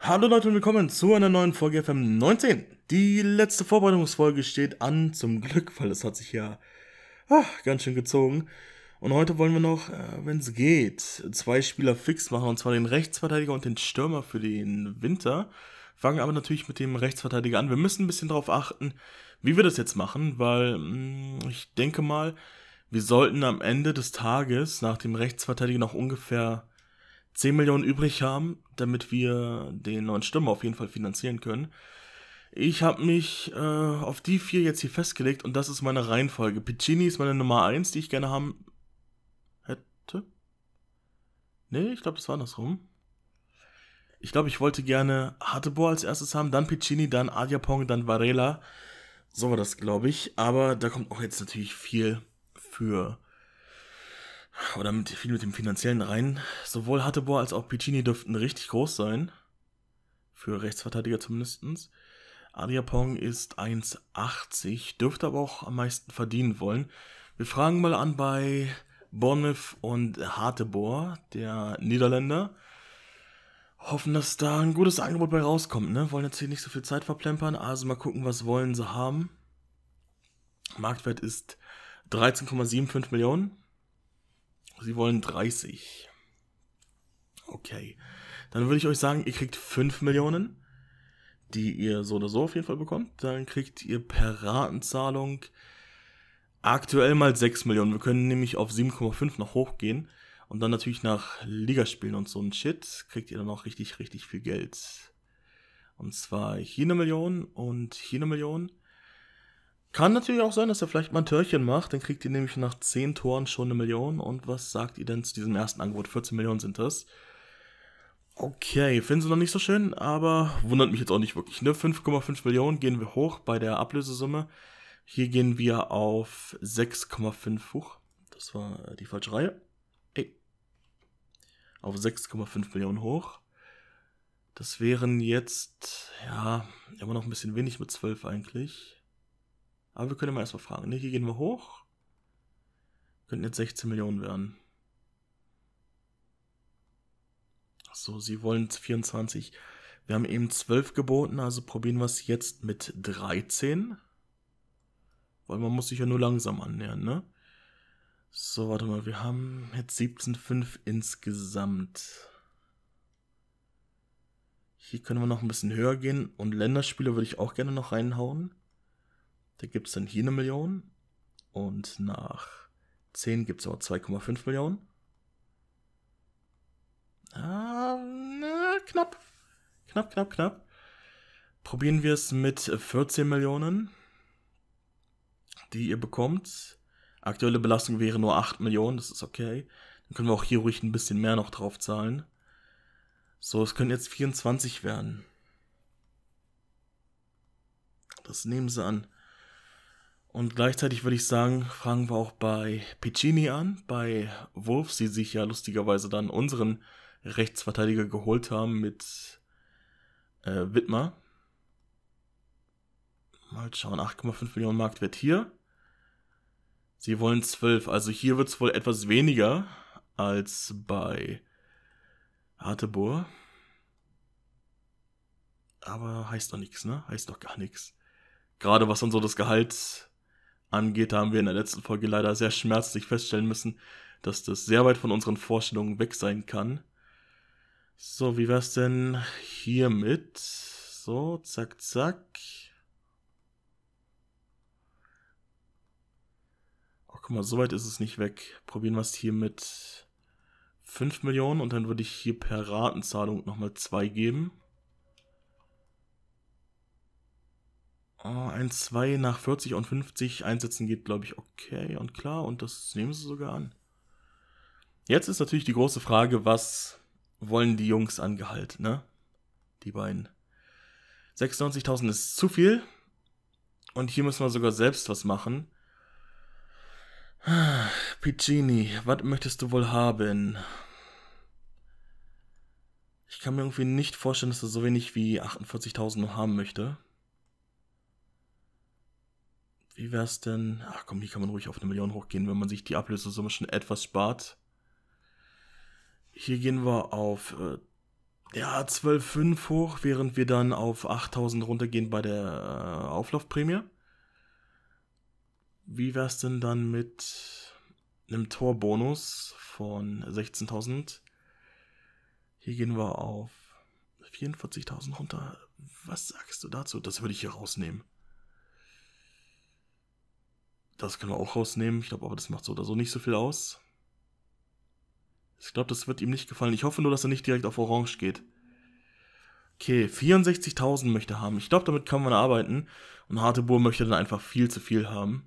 Hallo Leute und willkommen zu einer neuen Folge FM 19. Die letzte Vorbereitungsfolge steht an, zum Glück, weil es hat sich ja ganz schön gezogen. Und heute wollen wir noch, wenn es geht, zwei Spieler fix machen, und zwar den Rechtsverteidiger und den Stürmer für den Winter. Fangen aber natürlich mit dem Rechtsverteidiger an. Wir müssen ein bisschen darauf achten, wie wir das jetzt machen, weil ich denke mal, wir sollten am Ende des Tages nach dem Rechtsverteidiger noch ungefähr 10 Millionen übrig haben, damit wir den neuen Stürmer auf jeden Fall finanzieren können. Ich habe mich auf die vier jetzt hier festgelegt und das ist meine Reihenfolge. Piccini ist meine Nummer eins, die ich gerne haben hätte. Nee, ich glaube, das war andersrum. Ich glaube, ich wollte gerne Hateboer als erstes haben, dann Piccini, dann Adyapong, dann Varela. So war das, glaube ich. Aber da kommt auch jetzt natürlich viel für viel mit dem Finanziellen rein. Sowohl Hateboer als auch Piccini dürften richtig groß sein. Für Rechtsverteidiger zumindest. Adyapong ist 1,80, dürfte aber auch am meisten verdienen wollen. Wir fragen mal an bei Bournemouth und Hateboer, der Niederländer. Hoffen, dass da ein gutes Angebot bei rauskommt, ne? Wollen jetzt hier nicht so viel Zeit verplempern, also mal gucken, was wollen sie haben. Marktwert ist 13,75 Millionen. Sie wollen 30. Okay. Dann würde ich euch sagen, ihr kriegt 5 Millionen, die ihr so oder so auf jeden Fall bekommt. Dann kriegt ihr per Ratenzahlung aktuell mal 6 Millionen. Wir können nämlich auf 7,5 noch hochgehen. Und dann natürlich nach Ligaspielen und so ein Shit kriegt ihr dann auch richtig, richtig viel Geld. Und zwar hier 1 Million und hier 1 Million. Kann natürlich auch sein, dass er vielleicht mal ein Törchen macht. Dann kriegt ihr nämlich nach 10 Toren schon 1 Million. Und was sagt ihr denn zu diesem ersten Angebot? 14 Millionen sind das. Okay, finden sie noch nicht so schön, aber wundert mich jetzt auch nicht wirklich. Ne? 5,5 Millionen gehen wir hoch bei der Ablösesumme. Hier gehen wir auf 6,5 hoch. Das war die falsche Reihe. Ey. Auf 6,5 Millionen hoch. Das wären jetzt, ja, immer noch ein bisschen wenig mit 12 eigentlich. Aber wir können mal erstmal fragen. Ne, hier gehen wir hoch. Könnten jetzt 16 Millionen werden. So, sie wollen 24. Wir haben eben 12 geboten, also probieren wir es jetzt mit 13. Weil man muss sich ja nur langsam annähern, ne? So, warte mal, wir haben jetzt 17,5 insgesamt. Hier können wir noch ein bisschen höher gehen. Und Länderspiele würde ich auch gerne noch reinhauen. Da gibt es dann hier 1 Million. Und nach 10 gibt es auch 2,5 Millionen. Knapp. Knapp. Probieren wir es mit 14 Millionen, die ihr bekommt. Aktuelle Belastung wäre nur 8 Millionen, das ist okay. Dann können wir auch hier ruhig ein bisschen mehr noch drauf zahlen. So, es können jetzt 24 werden. Das nehmen sie an. Und gleichzeitig würde ich sagen, fragen wir auch bei Piccini an, bei Wolves, die sich ja lustigerweise dann unseren Rechtsverteidiger geholt haben mit Widmer. Mal schauen, 8,5 Millionen Marktwert hier. Sie wollen 12, also hier wird es wohl etwas weniger als bei Hateboer. Aber heißt doch nichts, ne? Heißt doch gar nichts. Gerade was dann so das Gehalt angeht, haben wir in der letzten Folge leider sehr schmerzlich feststellen müssen, dass das sehr weit von unseren Vorstellungen weg sein kann. So, wie wär's denn hiermit? So, zack, zack. Oh, guck mal, so weit ist es nicht weg. Probieren wir es hier mit 5 Millionen und dann würde ich hier per Ratenzahlung nochmal 2 geben. 1, 2 nach 40 und 50 einsetzen geht, glaube ich, okay und klar. Und das nehmen sie sogar an. Jetzt ist natürlich die große Frage, was wollen die Jungs an Gehalt, ne? Die beiden. 96.000 ist zu viel. Und hier müssen wir sogar selbst was machen. Piccini, was möchtest du wohl haben? Ich kann mir irgendwie nicht vorstellen, dass er so wenig wie 48.000 noch haben möchte. Wie wär's denn? Ach komm, hier kann man ruhig auf 1 Million hochgehen, wenn man sich die Ablösesumme schon etwas spart. Hier gehen wir auf Ja, 12,5 hoch, während wir dann auf 8.000 runtergehen bei der Auflaufprämie. Wie wär's denn dann mit einem Torbonus von 16.000? Hier gehen wir auf 44.000 runter. Was sagst du dazu? Das würde ich hier rausnehmen. Das können wir auch rausnehmen. Ich glaube aber, das macht so oder so nicht so viel aus. Ich glaube, das wird ihm nicht gefallen. Ich hoffe nur, dass er nicht direkt auf Orange geht. Okay, 64.000 möchte er haben. Ich glaube, damit kann man arbeiten. Und Harteboer möchte dann einfach viel zu viel haben.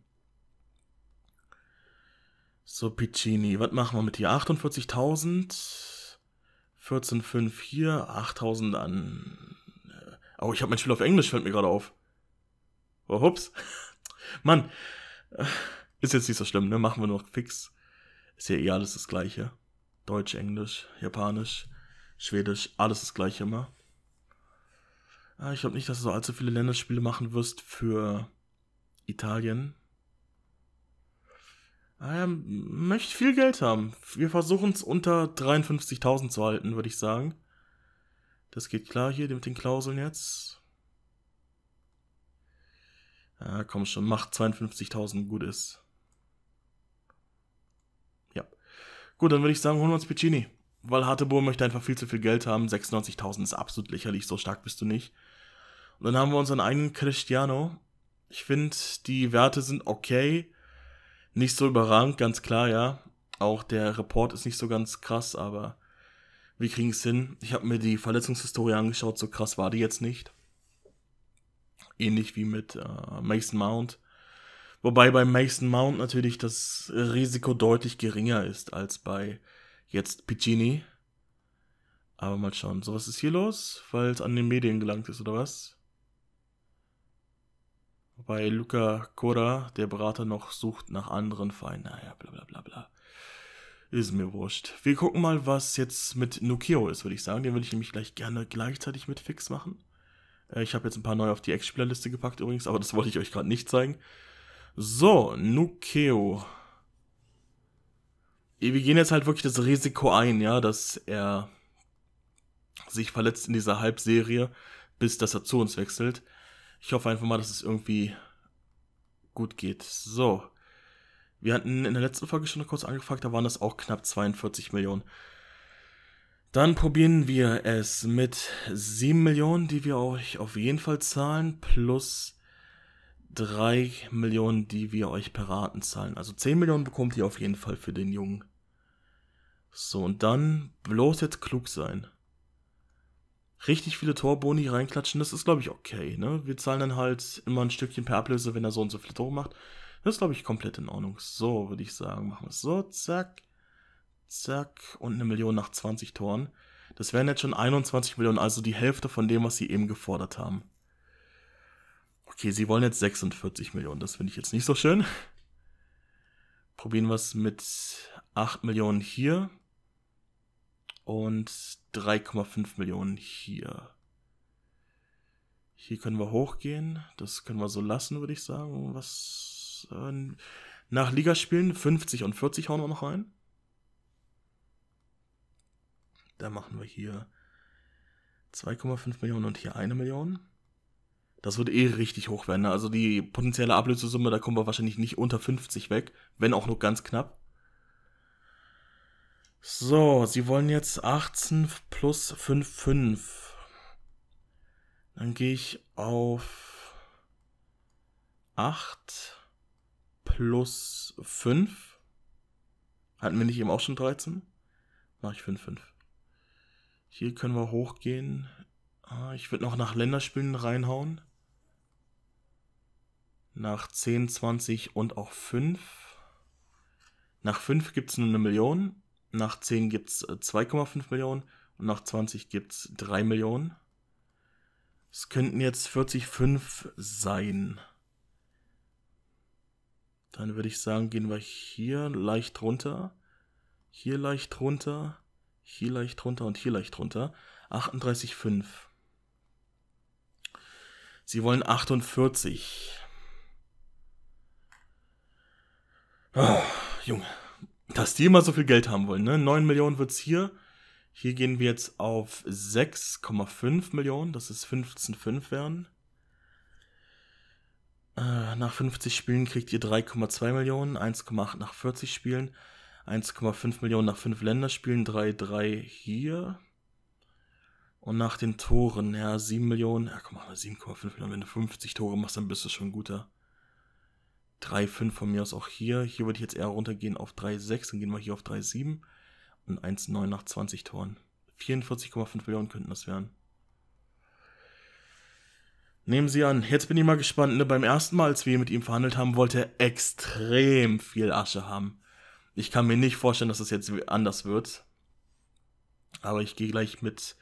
So, Piccini. Was machen wir mit hier? 48.000. 14,5 hier. 8.000 an... Oh, ich habe mein Spiel auf Englisch, fällt mir gerade auf. Oh, hups. Mann. Ist jetzt nicht so schlimm, ne? Machen wir noch fix. Ist ja eh alles das Gleiche. Deutsch, Englisch, Japanisch, Schwedisch, alles das Gleiche immer. Ich glaube nicht, dass du so allzu viele Länderspiele machen wirst für Italien. Möchte viel Geld haben. Wir versuchen es unter 53.000 zu halten, würde ich sagen. Das geht klar hier mit den Klauseln jetzt. Ja, komm schon, macht 52.000 gut ist. Ja. Gut, dann würde ich sagen, holen wir uns Piccini. Weil Harteboer möchte einfach viel zu viel Geld haben. 96.000 ist absolut lächerlich, so stark bist du nicht. Und dann haben wir unseren einen Cristiano. Ich finde, die Werte sind okay. Nicht so überragend, ganz klar, ja. Auch der Report ist nicht so ganz krass, aber wir kriegen es hin. Ich habe mir die Verletzungshistorie angeschaut, so krass war die jetzt nicht. Ähnlich wie mit Mason Mount. Wobei bei Mason Mount natürlich das Risiko deutlich geringer ist als bei jetzt Piccini. Aber mal schauen. So, was ist hier los? Weil es an den Medien gelangt ist, oder was? Bei Luca Cora, der Berater, noch sucht nach anderen Vereinen. Naja, bla bla bla bla. Ist mir wurscht. Wir gucken mal, was jetzt mit Nukio ist, würde ich sagen. Den würde ich nämlich gleich gerne gleichzeitig mit Fix machen. Ich habe jetzt ein paar neu auf die Ex-Spielerliste gepackt übrigens, aber das wollte ich euch gerade nicht zeigen. So, Nukio. Wir gehen jetzt halt wirklich das Risiko ein, ja, dass er sich verletzt in dieser Halbserie, bis dass er zu uns wechselt. Ich hoffe einfach mal, dass es irgendwie gut geht. So. Wir hatten in der letzten Folge schon noch kurz angefragt, da waren das auch knapp 42 Millionen. Dann probieren wir es mit 7 Millionen, die wir euch auf jeden Fall zahlen, plus 3 Millionen, die wir euch per Raten zahlen. Also 10 Millionen bekommt ihr auf jeden Fall für den Jungen. So, und dann bloß jetzt klug sein. Richtig viele Torboni reinklatschen, das ist, glaube ich, okay, ne? Wir zahlen dann halt immer ein Stückchen per Ablöse, wenn er so und so viele Tore macht. Das ist, glaube ich, komplett in Ordnung. So, würde ich sagen, machen wir es so, zack, zack, und 1 Million nach 20 Toren. Das wären jetzt schon 21 Millionen, also die Hälfte von dem, was sie eben gefordert haben. Okay, sie wollen jetzt 46 Millionen, das finde ich jetzt nicht so schön. Probieren wir es mit 8 Millionen hier. Und 3,5 Millionen hier. Hier können wir hochgehen. Das können wir so lassen, würde ich sagen. Was nach Ligaspielen 50 und 40 hauen wir noch rein. Da machen wir hier 2,5 Millionen und hier 1 Million. Das wird eh richtig hoch werden. Also die potenzielle Ablösesumme, da kommen wir wahrscheinlich nicht unter 50 weg. Wenn auch nur ganz knapp. So, sie wollen jetzt 18 plus 5,5. Dann gehe ich auf 8 plus 5. Hatten wir nicht eben auch schon 13? Mache ich 5,5. Hier können wir hochgehen. Ich würde noch nach Länderspielen reinhauen. Nach 10, 20 und auch 5. Nach 5 gibt es nur 1 Million. Nach 10 gibt es 2,5 Millionen und nach 20 gibt es 3 Millionen. Es könnten jetzt 40,5 sein. Dann würde ich sagen, gehen wir hier leicht runter. Hier leicht runter. Hier leicht runter und hier leicht runter. 38,5. Sie wollen 48. Oh, Junge. Dass die immer so viel Geld haben wollen, ne? 9 Millionen wird es hier. Hier gehen wir jetzt auf 6,5 Millionen, das ist 15,5 werden. Nach 50 Spielen kriegt ihr 3,2 Millionen, 1,8 nach 40 Spielen, 1,5 Millionen nach 5 Länderspielen, 3,3 hier. Und nach den Toren, ja, 7 Millionen, ja komm, 7,5 Millionen, wenn du 50 Tore machst, dann bist du schon guter. 3,5 von mir aus auch hier. Hier würde ich jetzt eher runtergehen auf 3,6, dann gehen wir hier auf 3,7 und 1,9 nach 20 Toren. 44,5 Millionen könnten das werden. Nehmen Sie an, jetzt bin ich mal gespannt, ne? Beim ersten Mal, als wir mit ihm verhandelt haben, wollte er extrem viel Asche haben. Ich kann mir nicht vorstellen, dass es jetzt anders wird. Aber ich gehe gleich mit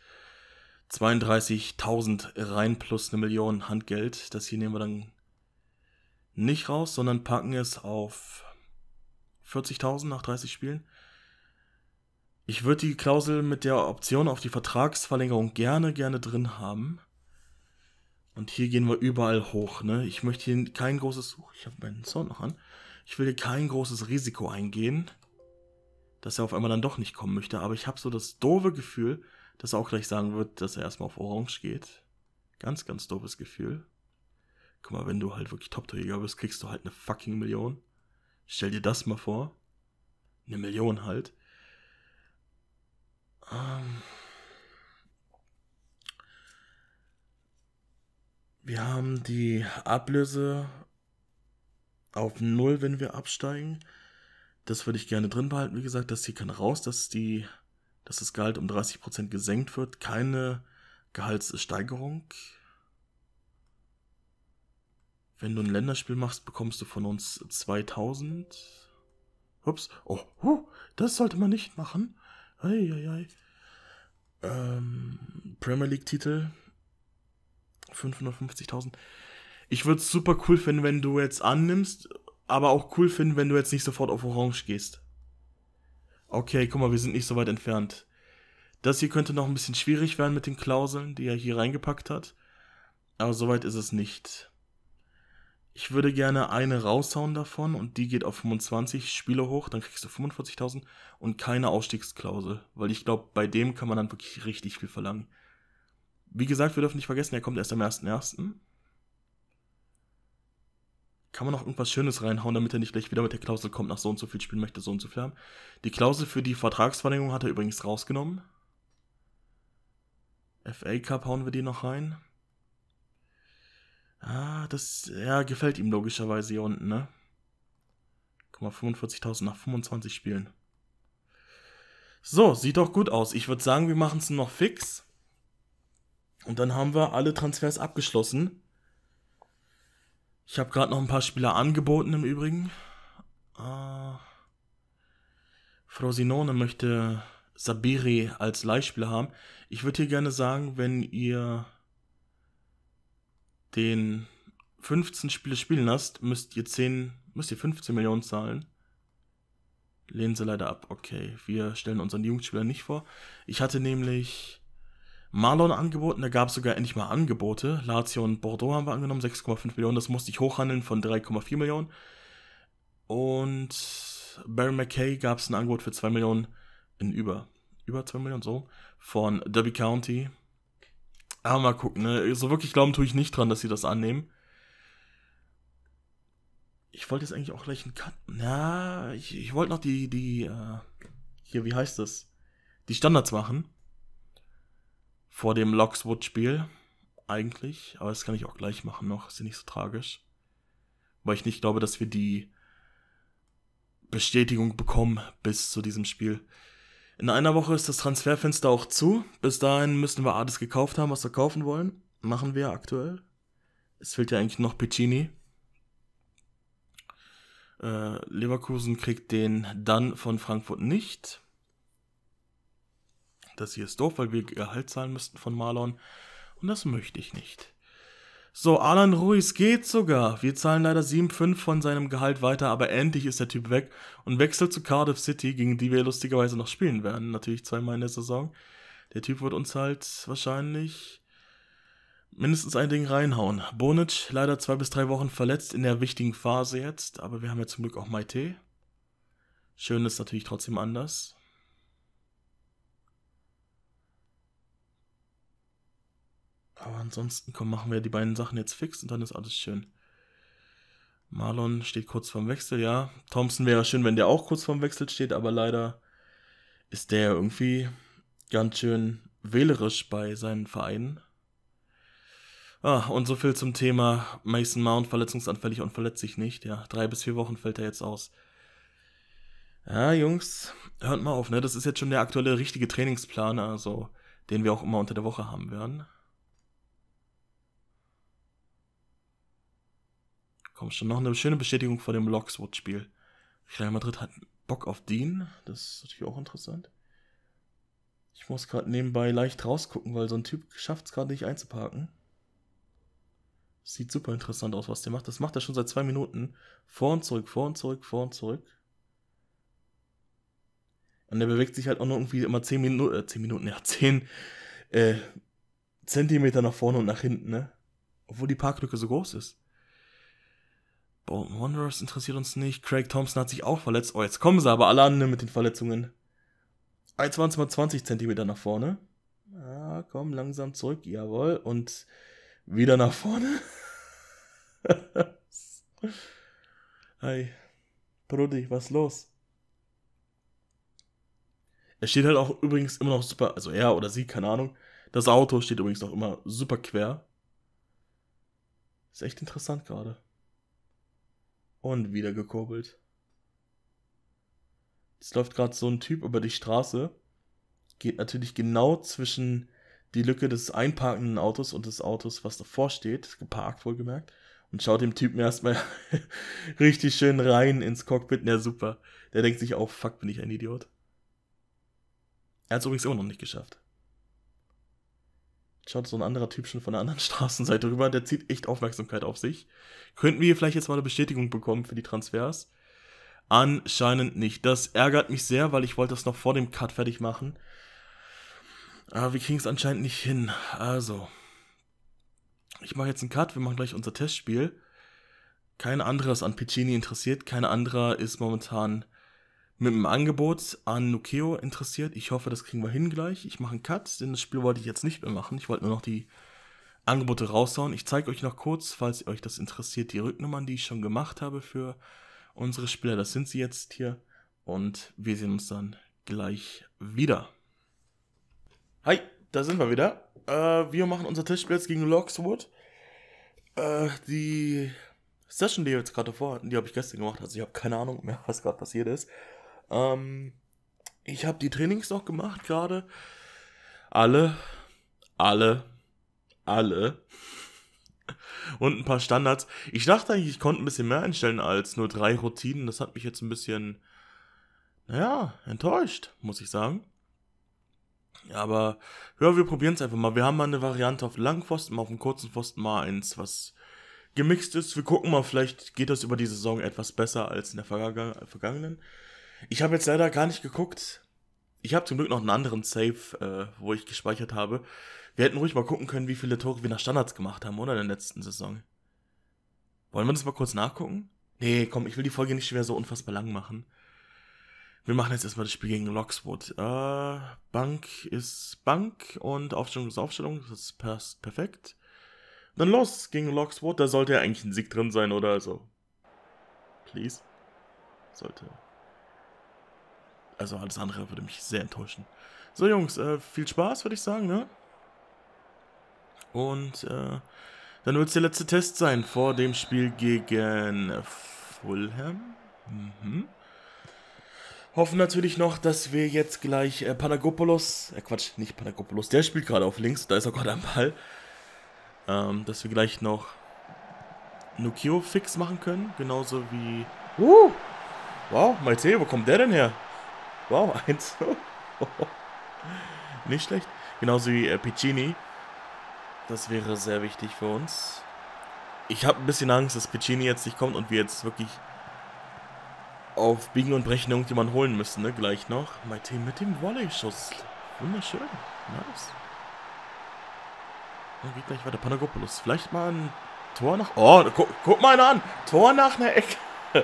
32.000 rein plus 1 Million Handgeld. Das hier nehmen wir dann nicht raus, sondern packen es auf 40.000 nach 30 Spielen. Ich würde die Klausel mit der Option auf die Vertragsverlängerung gerne drin haben. Und hier gehen wir überall hoch, ne? Ich möchte hier kein großes... Ich habe meinen Sound noch an. Ich will hier kein großes Risiko eingehen, dass er auf einmal dann doch nicht kommen möchte. Aber ich habe so das doofe Gefühl, dass er auch gleich sagen wird, dass er erstmal auf Orange geht. Ganz, ganz doofes Gefühl. Guck mal, wenn du halt wirklich Top-Torjäger bist, kriegst du halt eine fucking Million. Stell dir das mal vor. 1 Million halt. Wir haben die Ablöse auf 0, wenn wir absteigen. Das würde ich gerne drin behalten. Wie gesagt, das hier kann raus, dass das Gehalt um 30% gesenkt wird. Keine Gehaltssteigerung. Wenn du ein Länderspiel machst, bekommst du von uns 2.000. Ups. Oh, das sollte man nicht machen. Eieiei. Premier League Titel 550.000. Ich würde es super cool finden, wenn du jetzt annimmst, aber auch cool finden, wenn du jetzt nicht sofort auf Orange gehst. Okay, guck mal, wir sind nicht so weit entfernt. Das hier könnte noch ein bisschen schwierig werden mit den Klauseln, die er hier reingepackt hat. Aber soweit ist es nicht. Ich würde gerne eine raushauen davon und die geht auf 25 Spiele hoch, dann kriegst du 45.000 und keine Ausstiegsklausel, weil ich glaube, bei dem kann man dann wirklich richtig viel verlangen. Wie gesagt, wir dürfen nicht vergessen, er kommt erst am 1.1. Kann man noch irgendwas Schönes reinhauen, damit er nicht gleich wieder mit der Klausel kommt, nach so und so viel Spielen möchte so und so viel haben. Die Klausel für die Vertragsverlängerung hat er übrigens rausgenommen. FA Cup hauen wir die noch rein. Das gefällt ihm logischerweise hier unten, ne? Guck mal, 45.000 nach 25 Spielen. So, sieht doch gut aus. Ich würde sagen, wir machen es noch fix. Und dann haben wir alle Transfers abgeschlossen. Ich habe gerade noch ein paar Spieler angeboten im Übrigen. Frosinone möchte Sabiri als Leihspieler haben. Ich würde hier gerne sagen, wenn ihr den 15 Spiele spielen lasst, müsst ihr 15 Millionen zahlen. Lehnen sie leider ab. Okay, wir stellen unseren Jugendspieler nicht vor. Ich hatte nämlich Marlon angeboten, da gab es sogar endlich mal Angebote. Lazio und Bordeaux haben wir angenommen, 6,5 Millionen. Das musste ich hochhandeln von 3,4 Millionen. Und Barry McKay gab es ein Angebot für 2 Millionen in über 2 Millionen, so, von Derby County. Aber mal gucken, ne? So wirklich glauben tue ich nicht dran, dass sie das annehmen. Ich wollte jetzt eigentlich auch gleich einen Cut. Na, ich wollte noch hier, wie heißt das? Die Standards machen. Vor dem Lockswood-Spiel. Eigentlich. Aber das kann ich auch gleich machen noch. Ist ja nicht so tragisch. Weil ich nicht glaube, dass wir die Bestätigung bekommen bis zu diesem Spiel. In einer Woche ist das Transferfenster auch zu. Bis dahin müssen wir alles gekauft haben, was wir kaufen wollen. Machen wir aktuell. Es fehlt ja eigentlich noch Piccini. Leverkusen kriegt den dann von Frankfurt nicht. Das hier ist doof, weil wir Gehalt zahlen müssten von Marlon. Und das möchte ich nicht. So, Alan Ruiz geht sogar. Wir zahlen leider 7,5 von seinem Gehalt weiter, aber endlich ist der Typ weg und wechselt zu Cardiff City, gegen die wir lustigerweise noch spielen werden. Natürlich zweimal in der Saison. Der Typ wird uns halt wahrscheinlich mindestens ein Ding reinhauen. Bonic leider 2 bis 3 Wochen verletzt in der wichtigen Phase jetzt, aber wir haben ja zum Glück auch Maite. Schön ist natürlich trotzdem anders. Aber ansonsten, komm, machen wir die beiden Sachen jetzt fix und dann ist alles schön. Marlon steht kurz vorm Wechsel, ja. Thompson wäre schön, wenn der auch kurz vorm Wechsel steht, aber leider ist der irgendwie ganz schön wählerisch bei seinen Vereinen. Und so viel zum Thema Mason Mount, verletzungsanfällig und verletzt sich nicht. Ja, 3 bis 4 Wochen fällt er jetzt aus. Ja, Jungs, hört mal auf, ne? Das ist jetzt schon der aktuelle richtige Trainingsplan, also den wir auch immer unter der Woche haben werden. Komm schon, noch eine schöne Bestätigung vor dem Lockswood-Spiel. Real Madrid hat Bock auf Dean, das ist natürlich auch interessant. Ich muss gerade nebenbei leicht rausgucken, weil so ein Typ schafft es gerade nicht einzuparken. Sieht super interessant aus, was der macht. Das macht er schon seit 2 Minuten. Vor und zurück, vor und zurück, vor und zurück. Und der bewegt sich halt auch noch irgendwie immer 10 Zentimeter nach vorne und nach hinten, ne? Obwohl die Parklücke so groß ist. Bolton Wanderers interessiert uns nicht. Craig Thompson hat sich auch verletzt. Oh, jetzt kommen sie aber alle an, ne, mit den Verletzungen. Jetzt waren es mal 20 Zentimeter nach vorne. Ja, komm, langsam zurück, jawohl. Und wieder nach vorne. Hi. Brudi, was ist los? Er steht halt auch übrigens immer noch super, also er oder sie, keine Ahnung. Das Auto steht übrigens noch immer super quer. Ist echt interessant gerade. Und wieder gekurbelt. Jetzt läuft gerade so ein Typ über die Straße. Geht natürlich genau zwischen die Lücke des einparkenden Autos und des Autos, was davor steht. Geparkt, wohlgemerkt. Und schaut dem Typen erstmal richtig schön rein ins Cockpit. Ja, super. Der denkt sich auch, fuck, bin ich ein Idiot. Er hat es übrigens immer noch nicht geschafft. Schaut so ein anderer Typ schon von der anderen Straßenseite rüber. Der zieht echt Aufmerksamkeit auf sich. Könnten wir vielleicht jetzt mal eine Bestätigung bekommen für die Transfers? Anscheinend nicht. Das ärgert mich sehr, weil ich wollte das noch vor dem Cut fertig machen. Aber wir kriegen es anscheinend nicht hin. Also, ich mache jetzt einen Cut. Wir machen gleich unser Testspiel. Kein anderer ist an Piccini interessiert. Kein anderer ist momentan mit dem Angebot an Nukeo interessiert. Ich hoffe, das kriegen wir hin gleich. Ich mache einen Cut, denn das Spiel wollte ich jetzt nicht mehr machen. Ich wollte nur noch die Angebote raushauen. Ich zeige euch noch kurz, falls euch das interessiert, die Rücknummern, die ich schon gemacht habe für unsere Spieler. Das sind sie jetzt hier. Und wir sehen uns dann gleich wieder. Hi, da sind wir wieder. Wir machen unser Testspiel jetzt gegen Lockswood. Die Session, die wir jetzt gerade davor hatten, die habe ich gestern gemacht. Also ich habe keine Ahnung mehr, was gerade passiert ist. Ich habe die Trainings noch gemacht gerade. Alle. Und ein paar Standards. Ich dachte eigentlich, ich konnte ein bisschen mehr einstellen als nur 3 Routinen. Das hat mich jetzt ein bisschen, enttäuscht, muss ich sagen. Aber, ja, wir probieren es einfach mal. Wir haben mal eine Variante auf langen Pfosten, mal auf dem kurzen Pfosten, mal eins, was gemixt ist. Wir gucken mal, vielleicht geht das über die Saison etwas besser als in der vergangenen. Ich habe jetzt leider gar nicht geguckt. Ich habe zum Glück noch einen anderen Save, wo ich gespeichert habe. Wir hätten ruhig mal gucken können, wie viele Tore wir nach Standards gemacht haben, oder in der letzten Saison. Wollen wir das mal kurz nachgucken? Nee, komm, ich will die Folge nicht schwer so unfassbar lang machen. Wir machen jetzt erstmal das Spiel gegen Lockswood. Bank ist Bank und Aufstellung ist Aufstellung. Das passt perfekt. Dann los gegen Lockswood. Da sollte ja eigentlich ein Sieg drin sein, oder so. Please. Sollte. Also alles andere würde mich sehr enttäuschen. So, Jungs, viel Spaß, würde ich sagen, ne? Und dann wird es der letzte Test sein vor dem Spiel gegen Fulham. Hoffen natürlich noch, dass wir jetzt gleich Panagopoulos, nicht Panagopoulos, der spielt gerade auf links, da ist er gerade am Ball. Dass wir gleich noch Nukeo fix machen können, genauso wie... Wow, Maite, wo kommt der denn her? Wow, 1. Nicht schlecht. Genauso wie Piccini. Das wäre sehr wichtig für uns. Ich habe ein bisschen Angst, dass Piccini jetzt nicht kommt und wir jetzt wirklich auf Biegen und Brechen irgendjemanden holen müssen, ne? Gleich noch. Maite mit dem Volley-Schuss. Wunderschön. Nice. Dann geht gleich weiter. Panagopoulos. Vielleicht mal ein Tor nach... Oh, guck mal einer an. Tor nach einer Ecke.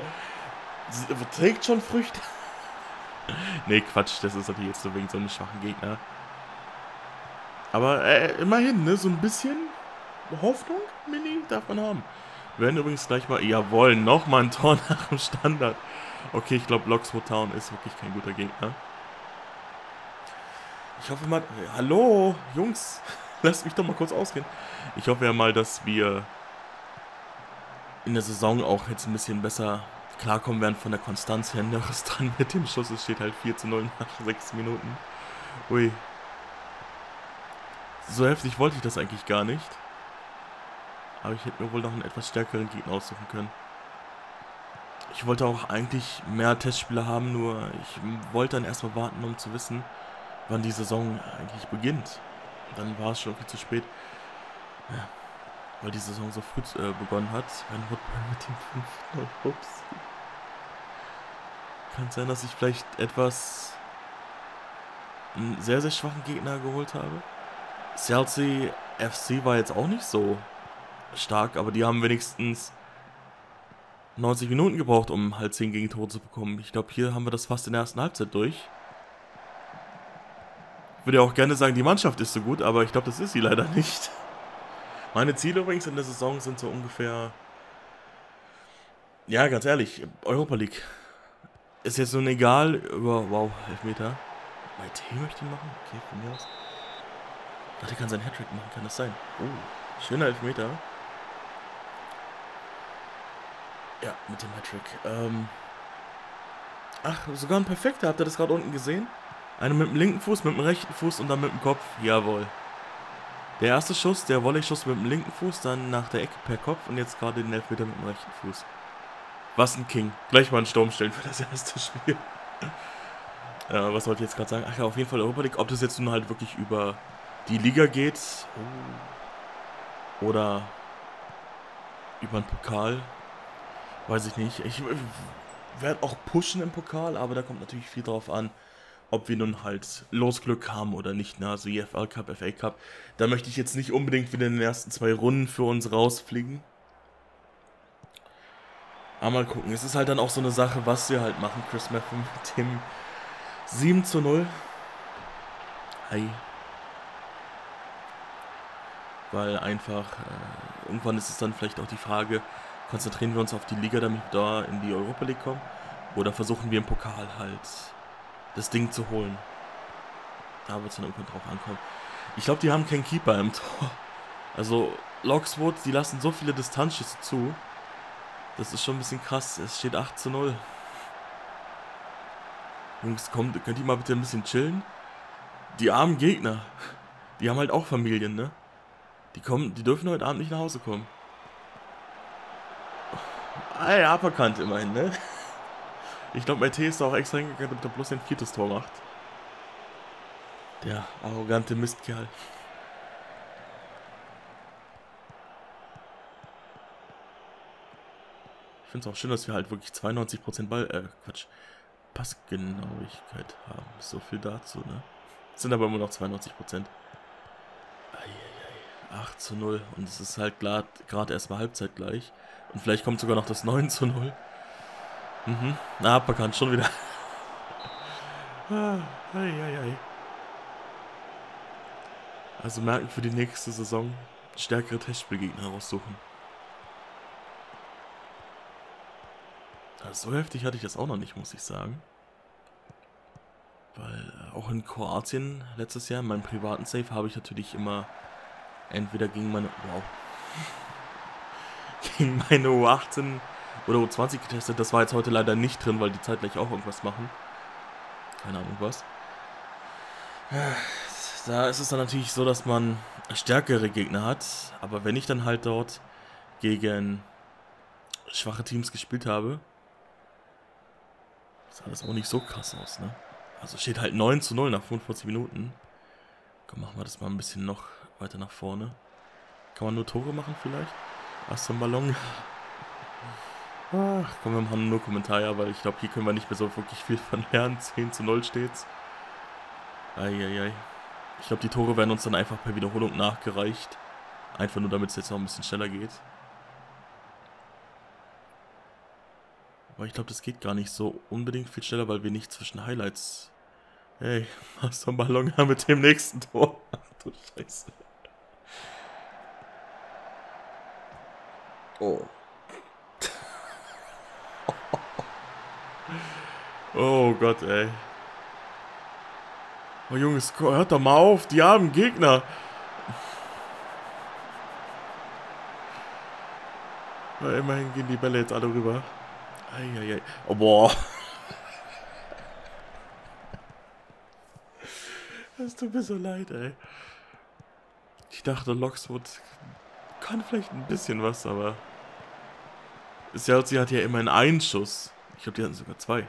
Trägt schon Früchte. Nee, Quatsch. Das ist natürlich jetzt so wegen so einem schwachen Gegner. Aber immerhin, ne? So ein bisschen Hoffnung, Mini, darf man haben. Wir werden übrigens gleich mal... Jawohl, nochmal ein Tor nach dem Standard. Okay, ich glaube, Loxwood Town ist wirklich kein guter Gegner. Ich hoffe mal... Hallo, Jungs. Lasst mich doch mal kurz ausgehen. Ich hoffe ja mal, dass wir in der Saison auch jetzt ein bisschen besser klarkommen werden von der Konstanz her. Näheres dran mit dem Schuss. Es steht halt 4:0 nach 6 Minuten. Ui. So heftig wollte ich das eigentlich gar nicht. Aber ich hätte mir wohl noch einen etwas stärkeren Gegner aussuchen können. Ich wollte auch eigentlich mehr Testspiele haben, nur ich wollte dann erstmal warten, um zu wissen, wann die Saison eigentlich beginnt. Dann war es schon viel zu spät. Ja, weil die Saison so früh begonnen hat. Wenn Woodburn mit dem 5:0. Ups. Kann sein, dass ich vielleicht etwas einen sehr, sehr schwachen Gegner geholt habe. Chelsea FC war jetzt auch nicht so stark, aber die haben wenigstens 90 Minuten gebraucht, um halt 10 Gegentore zu bekommen. Ich glaube, hier haben wir das fast in der ersten Halbzeit durch. Ich würde ja auch gerne sagen, die Mannschaft ist so gut, aber ich glaube, das ist sie leider nicht. Meine Ziele übrigens in der Saison sind so ungefähr... Ja, ganz ehrlich, Europa League. Ist jetzt nun egal über... Wow, Elfmeter. Bei T möchte ich machen? Okay, von mir aus. Ach, der kann seinen Hattrick machen, kann das sein? Oh, schöner Elfmeter. Ja, mit dem Hattrick. Ach, sogar ein perfekter. Habt ihr das gerade unten gesehen? Einer mit dem linken Fuß, mit dem rechten Fuß und dann mit dem Kopf. Jawohl. Der erste Schuss, der Volley-Schuss mit dem linken Fuß, dann nach der Ecke per Kopf und jetzt gerade den Elfmeter mit dem rechten Fuß. Was ein King. Gleich mal einen Sturm stellen für das erste Spiel. Was wollte ich jetzt gerade sagen? Ach ja, auf jeden Fall Europa League. Ob das jetzt nun halt wirklich über die Liga geht oder über einen Pokal, weiß ich nicht. Ich werde auch pushen im Pokal, aber da kommt natürlich viel drauf an, ob wir nun halt Losglück haben oder nicht. Ne? Also EFL Cup, FA Cup. Da möchte ich jetzt nicht unbedingt wieder in den ersten 2 Runden für uns rausfliegen. Aber mal gucken. Es ist halt dann auch so eine Sache, was wir halt machen. Chris Matthew mit dem 7:0. Hi. Weil einfach, irgendwann ist es dann vielleicht auch die Frage, konzentrieren wir uns auf die Liga, damit wir da in die Europa League kommen? Oder versuchen wir im Pokal halt das Ding zu holen? Da wird es dann irgendwann drauf ankommen. Ich glaube, die haben keinen Keeper im Tor. Also, Loxwood, die lassen so viele Distanzschüsse zu. Das ist schon ein bisschen krass. Es steht 8:0. Jungs, kommt, könnt ihr mal bitte ein bisschen chillen? Die armen Gegner, die haben halt auch Familien, ne? Die dürfen heute Abend nicht nach Hause kommen. Ah ja, aberkannt immerhin, ne? Ich glaube, bei T ist da auch extra hingegangen, damit er bloß ein 4. Tor macht. Der arrogante Mistkerl. Ich finde es auch schön, dass wir halt wirklich 92% Passgenauigkeit haben. So viel dazu, ne? Sind aber immer noch 92%. 8:0 und es ist halt gerade erstmal Halbzeit gleich. Und vielleicht kommt sogar noch das 9:0. Na, bekannt, schon wieder. Also merken für die nächste Saison stärkere Testspielgegner heraussuchen. Also so heftig hatte ich das auch noch nicht, muss ich sagen. Weil auch in Kroatien letztes Jahr, in meinem privaten Save, habe ich natürlich immer entweder gegen meine... Wow. Gegen meine U18 oder U20 getestet. Das war jetzt heute leider nicht drin, weil die zeitgleich auch irgendwas machen. Keine Ahnung was. Da ist es dann natürlich so, dass man stärkere Gegner hat. Aber wenn ich dann halt dort gegen schwache Teams gespielt habe, sah das auch nicht so krass aus, ne? Also steht halt 9:0 nach 45 Minuten. Komm, machen wir das mal ein bisschen noch weiter nach vorne. Kann man nur Tore machen vielleicht? Ach, so ein Ballon. Ach, komm, wir machen nur Kommentar, ja, weil ich glaube, hier können wir nicht mehr so wirklich viel von lernen. 10:0 steht's. Eieiei. Ich glaube, die Tore werden uns dann einfach per Wiederholung nachgereicht. Einfach nur, damit es jetzt noch ein bisschen schneller geht. Aber ich glaube, das geht gar nicht so unbedingt viel schneller, weil wir nicht zwischen Highlights... Hey, was so ein Ballon mit dem nächsten Tor? Ach du Scheiße. Oh. Oh Gott, ey. Oh Jungs, hört doch mal auf, die armen Gegner. Ja, immerhin gehen die Bälle jetzt alle rüber. Eieiei. Oh, boah. Es tut mir so leid, ey. Ich dachte, Lockswood kann vielleicht ein bisschen was, aber... Chelsea hat ja immerhin einen Schuss. Ich glaube, die hatten sogar 2.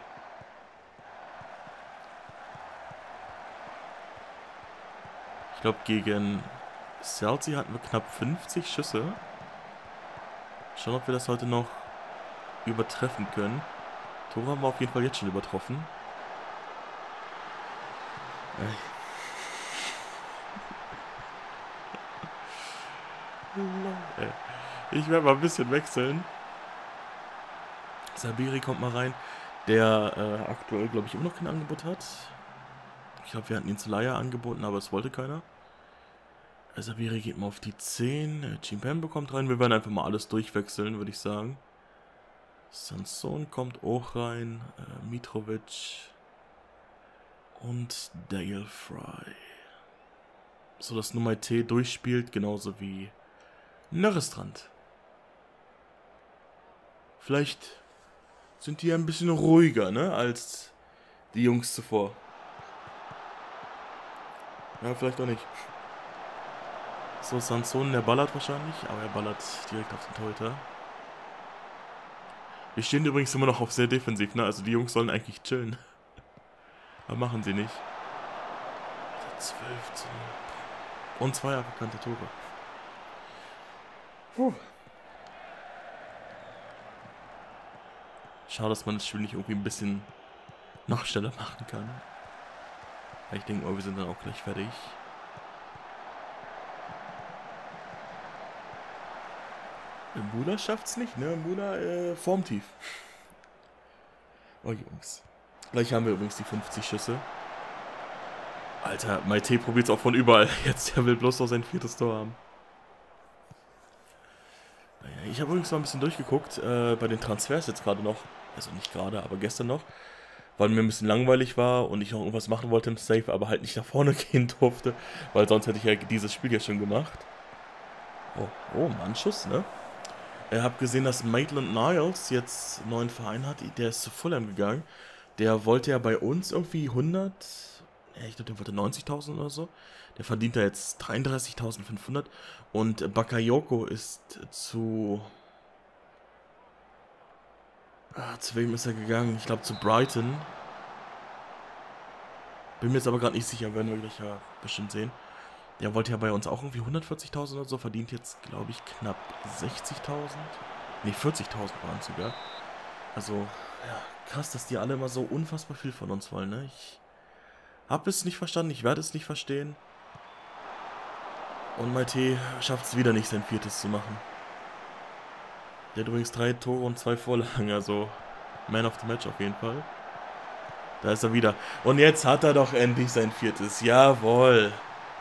Ich glaube, gegen Chelsea hatten wir knapp 50 Schüsse. Schauen, ob wir das heute noch übertreffen können. Tore haben wir auf jeden Fall jetzt schon übertroffen. Ich werde mal ein bisschen wechseln. Sabiri kommt mal rein, der aktuell, glaube ich, immer noch kein Angebot hat. Ich glaube, wir hatten ihn zu Leier angeboten, aber es wollte keiner. Sabiri geht mal auf die 10. Chimpembe kommt rein. Wir werden einfach mal alles durchwechseln, würde ich sagen. Sanson kommt auch rein. Mitrovic. Und Dale Fry. So dass Nummer T durchspielt, genauso wie Nörrestrand. Vielleicht sind die ja ein bisschen ruhiger, ne, als die Jungs zuvor. Ja, vielleicht auch nicht. So, Sanson, der ballert wahrscheinlich, aber er ballert direkt auf den Torhüter. Wir stehen übrigens immer noch auf sehr defensiv, ne? Also die Jungs sollen eigentlich chillen. Aber machen sie nicht. 12 zu 0. Und 2 abgekannte Tore. Schade, dass man das Spiel nicht irgendwie ein bisschen noch schneller machen kann. Ich denke mal, wir sind dann auch gleich fertig. Mbula schafft's nicht, ne? Mbula formtief. Oh Jungs. Gleich haben wir übrigens die 50 Schüsse. Alter, Maite probiert's auch von überall. Jetzt, der will bloß noch sein 4. Tor haben. Naja, ich habe übrigens mal ein bisschen durchgeguckt, bei den Transfers jetzt gerade noch. Also nicht gerade, aber gestern noch. Weil mir ein bisschen langweilig war und ich noch irgendwas machen wollte im Safe, aber halt nicht nach vorne gehen durfte. Weil sonst hätte ich ja dieses Spiel ja schon gemacht. Oh, Mannschuss, ne? Ich habe gesehen, dass Maitland Niles jetzt einen neuen Verein hat. Der ist zu Fulham gegangen. Der wollte ja bei uns irgendwie 100... Ja, ich glaube, der wollte 90.000 oder so. Der verdient da jetzt 33.500. Und Bakayoko ist zu... zu wem ist er gegangen? Ich glaube, zu Brighton. Bin mir jetzt aber gerade nicht sicher, werden wir gleich ja bestimmt sehen. Der wollte ja bei uns auch irgendwie 140.000 oder so, verdient jetzt, glaube ich, knapp 60.000. Ne, 40.000 waren es sogar. Also, ja, krass, dass die alle immer so unfassbar viel von uns wollen, ne? Ich habe es nicht verstanden, ich werde es nicht verstehen. Und Maite schafft es wieder nicht, sein 4. zu machen. Der hat übrigens 3 Tore und 2 Vorlagen, also Man of the Match auf jeden Fall. Da ist er wieder. Und jetzt hat er doch endlich sein 4. Jawohl.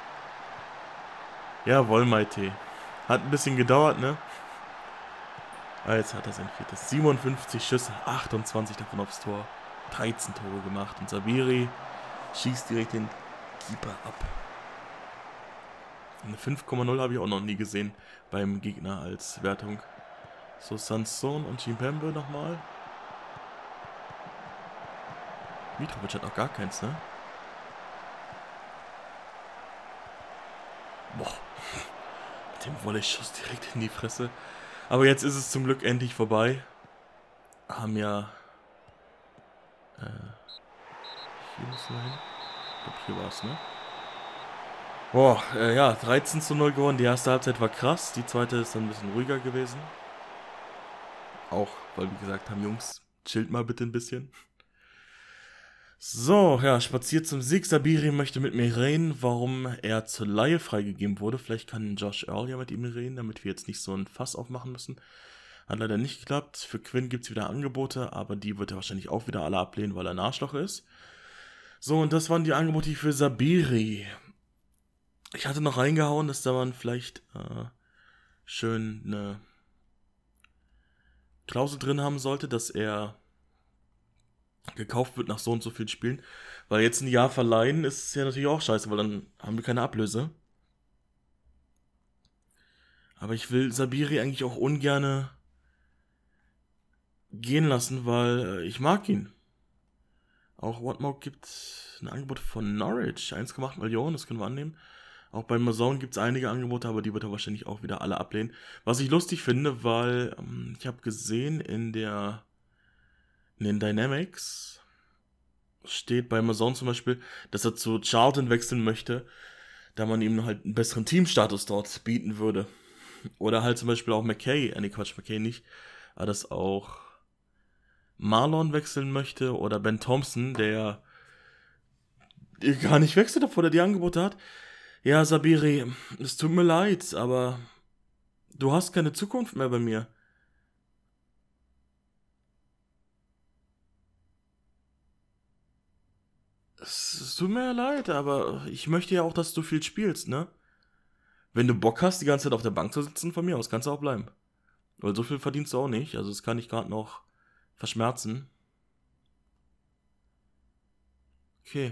Jawohl, Maite. Hat ein bisschen gedauert, ne? Aber jetzt hat er sein 4. 57 Schüsse, 28 davon aufs Tor. 13 Tore gemacht. Und Sabiri schießt direkt den Keeper ab. Eine 5,0 habe ich auch noch nie gesehen beim Gegner als Wertung. So, Sanson und Chimpembe nochmal. Mitrovic hat noch gar keins, ne? Boah. Mit dem Volley-Schuss direkt in die Fresse. Aber jetzt ist es zum Glück endlich vorbei. Haben ja... hier müssen wir hin. Ich glaube, hier war es, ne? Boah, ja, 13 zu 0 gewonnen. Die erste Halbzeit war krass. Die zweite ist dann ein bisschen ruhiger gewesen. Auch, weil wir gesagt haben, Jungs, chillt mal bitte ein bisschen. So, ja, spaziert zum Sieg. Sabiri möchte mit mir reden, warum er zur Leihe freigegeben wurde. Vielleicht kann Josh Earl ja mit ihm reden, damit wir jetzt nicht so ein Fass aufmachen müssen. Hat leider nicht geklappt. Für Quinn gibt es wieder Angebote, aber die wird er wahrscheinlich auch wieder alle ablehnen, weil er ein Arschloch ist. So, und das waren die Angebote für Sabiri. Ich hatte noch reingehauen, dass da man vielleicht schön eine Klausel drin haben sollte, dass er gekauft wird nach so und so vielen Spielen. Weil jetzt ein Jahr verleihen ist ja natürlich auch scheiße, weil dann haben wir keine Ablöse. Aber ich will Sabiri eigentlich auch ungerne gehen lassen, weil ich mag ihn. Auch Watmore gibt ein Angebot von Norwich, 1,8 Millionen, das können wir annehmen. Auch bei Amazon gibt es einige Angebote, aber die wird er wahrscheinlich auch wieder alle ablehnen. Was ich lustig finde, weil ich habe gesehen in den Dynamics steht bei Amazon zum Beispiel, dass er zu Charlton wechseln möchte, da man ihm halt einen besseren Teamstatus dort bieten würde. Oder halt zum Beispiel auch McKay, McKay nicht, aber dass auch Marlon wechseln möchte oder Ben Thompson, der gar nicht wechselt, obwohl er die Angebote hat. Ja, Sabiri, es tut mir leid, aber du hast keine Zukunft mehr bei mir. Es tut mir leid, aber ich möchte ja auch, dass du viel spielst, ne? Wenn du Bock hast, die ganze Zeit auf der Bank zu sitzen, von mir aus kannst du auch bleiben. Weil so viel verdienst du auch nicht, also das kann ich gerade noch verschmerzen. Okay,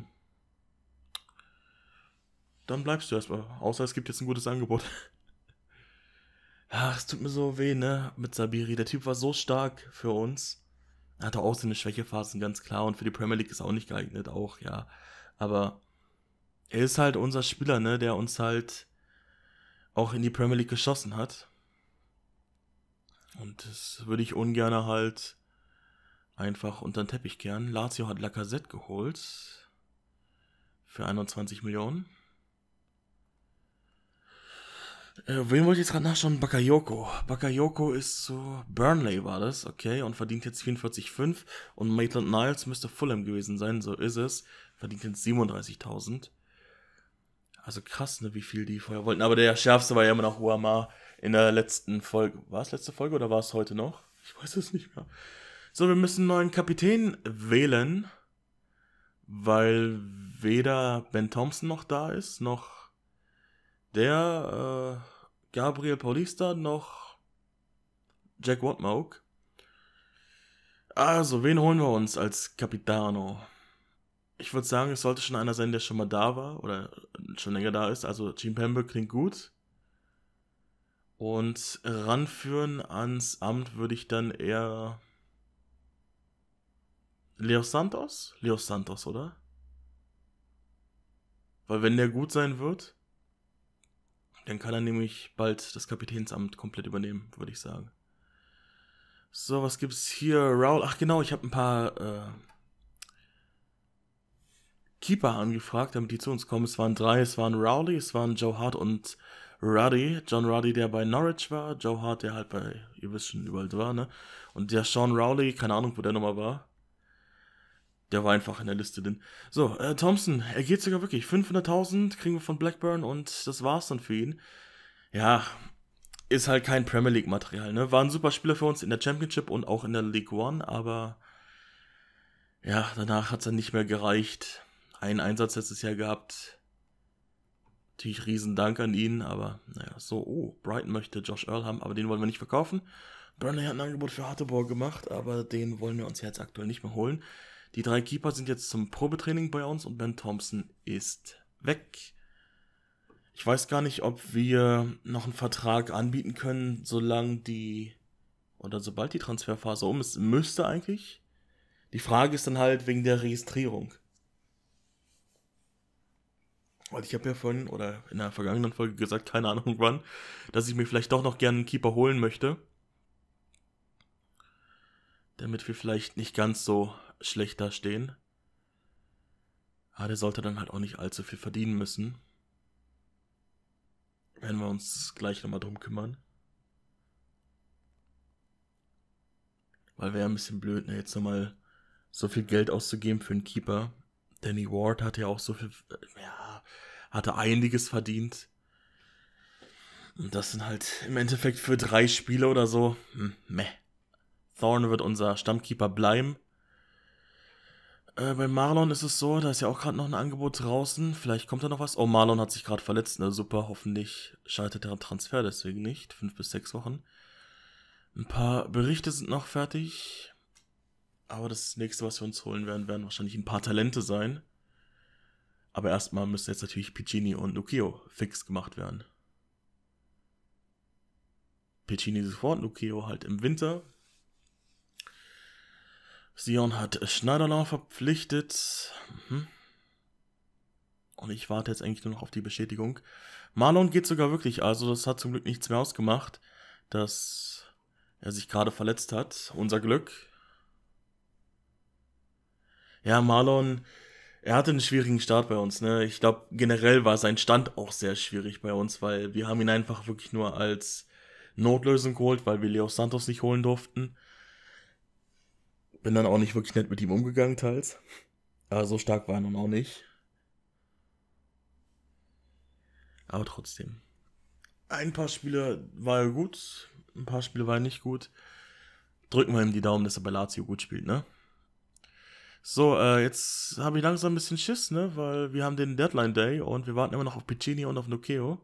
dann bleibst du erstmal. Außer es gibt jetzt ein gutes Angebot. Ach, es tut mir so weh, ne? Mit Sabiri. Der Typ war so stark für uns. Er hatte auch seine Schwächephasen, ganz klar. Und für die Premier League ist er auch nicht geeignet, auch, ja. Aber er ist halt unser Spieler, ne? Der uns halt auch in die Premier League geschossen hat. Und das würde ich ungern halt einfach unter den Teppich kehren. Lazio hat Lacazette geholt. Für 21 Millionen. Wen wollte ich jetzt gerade nachschauen? Bakayoko. Bakayoko ist so Burnley war das, okay, und verdient jetzt 44,5 und Maitland Niles müsste Fulham gewesen sein, so ist es. Verdient jetzt 37.000. Also krass, ne, wie viel die vorher wollten. Aber der schärfste war ja immer noch Uamar in der letzten Folge. War es letzte Folge oder war es heute noch? Ich weiß es nicht mehr. So, wir müssen einen neuen Kapitän wählen, weil weder Ben Thompson noch da ist, noch der Gabriel Paulista noch Jack Watmoke. Also, wen holen wir uns als Capitano? Ich würde sagen, es sollte schon einer sein, der schon mal da war oder schon länger da ist. Also, Chimpembe klingt gut. Und ranführen ans Amt würde ich dann eher Leo Santos? Leo Santos, oder? Weil wenn der gut sein wird, dann kann er nämlich bald das Kapitänsamt komplett übernehmen, würde ich sagen. So, was gibt's hier? Raul. Ach genau, ich habe ein paar Keeper angefragt, damit die zu uns kommen. Es waren 3, es waren Rowley, es waren Joe Hart und Ruddy. John Ruddy, der bei Norwich war, Joe Hart, der halt bei, ihr wisst schon, überall war, ne? Und der Sean Rowley, keine Ahnung, wo der nochmal war. Der war einfach in der Liste drin. So, Thompson, er geht sogar wirklich. 500.000 kriegen wir von Blackburn und das war's dann für ihn. Ja, ist halt kein Premier League Material, ne? War ein super Spieler für uns in der Championship und auch in der League One, aber ja, danach hat's dann nicht mehr gereicht. Einen Einsatz letztes Jahr gehabt. Natürlich riesen Dank an ihn, aber naja, so, Brighton möchte Josh Earl haben, aber den wollen wir nicht verkaufen. Burnley hat ein Angebot für Hartlepool gemacht, aber den wollen wir uns jetzt aktuell nicht mehr holen. Die 3 Keeper sind jetzt zum Probetraining bei uns und Ben Thompson ist weg. Ich weiß gar nicht, ob wir noch einen Vertrag anbieten können, sobald die Transferphase ist. Müsste eigentlich. Die Frage ist dann halt wegen der Registrierung. Weil ich habe ja vorhin oder in der vergangenen Folge gesagt, keine Ahnung wann, dass ich mir vielleicht doch noch gerne einen Keeper holen möchte. Damit wir vielleicht nicht ganz so schlecht da stehen. Aber der sollte dann halt auch nicht allzu viel verdienen müssen. Werden wir uns gleich nochmal drum kümmern. Weil wäre ein bisschen blöd, ne, jetzt nochmal so viel Geld auszugeben für einen Keeper. Danny Ward hatte ja auch so viel, hatte einiges verdient. Und das sind halt im Endeffekt für 3 Spiele oder so, meh. Thorne wird unser Stammkeeper bleiben. Bei Marlon ist es so, da ist ja auch gerade noch ein Angebot draußen. Vielleicht kommt da noch was. Oh, Marlon hat sich gerade verletzt. Na super, hoffentlich scheitert der Transfer deswegen nicht. 5 bis 6 Wochen. Ein paar Berichte sind noch fertig. Aber das nächste, was wir uns holen werden, werden wahrscheinlich ein paar Talente sein. Aber erstmal müssen jetzt natürlich Piccini und Lucio fix gemacht werden. Piccini sofort, Lucio halt im Winter. Sion hat Schneiderlauer verpflichtet. Und ich warte jetzt eigentlich nur noch auf die Bestätigung. Marlon geht sogar wirklich, also das hat zum Glück nichts mehr ausgemacht, dass er sich gerade verletzt hat. Unser Glück. Ja, Marlon, er hatte einen schwierigen Start bei uns, ne? Ich glaube, generell war sein Stand auch sehr schwierig bei uns, weil wir haben ihn einfach wirklich nur als Notlösung geholt, weil wir Leo Santos nicht holen durften. Bin dann auch nicht wirklich nett mit ihm umgegangen, teils. Aber so stark war er nun auch nicht. Aber trotzdem. Ein paar Spiele war er gut, ein paar Spiele war er nicht gut. Drücken wir ihm die Daumen, dass er bei Lazio gut spielt, ne? So, jetzt habe ich langsam ein bisschen Schiss, ne? Weil wir haben den Deadline Day und wir warten immer noch auf Piccini und auf Lucio.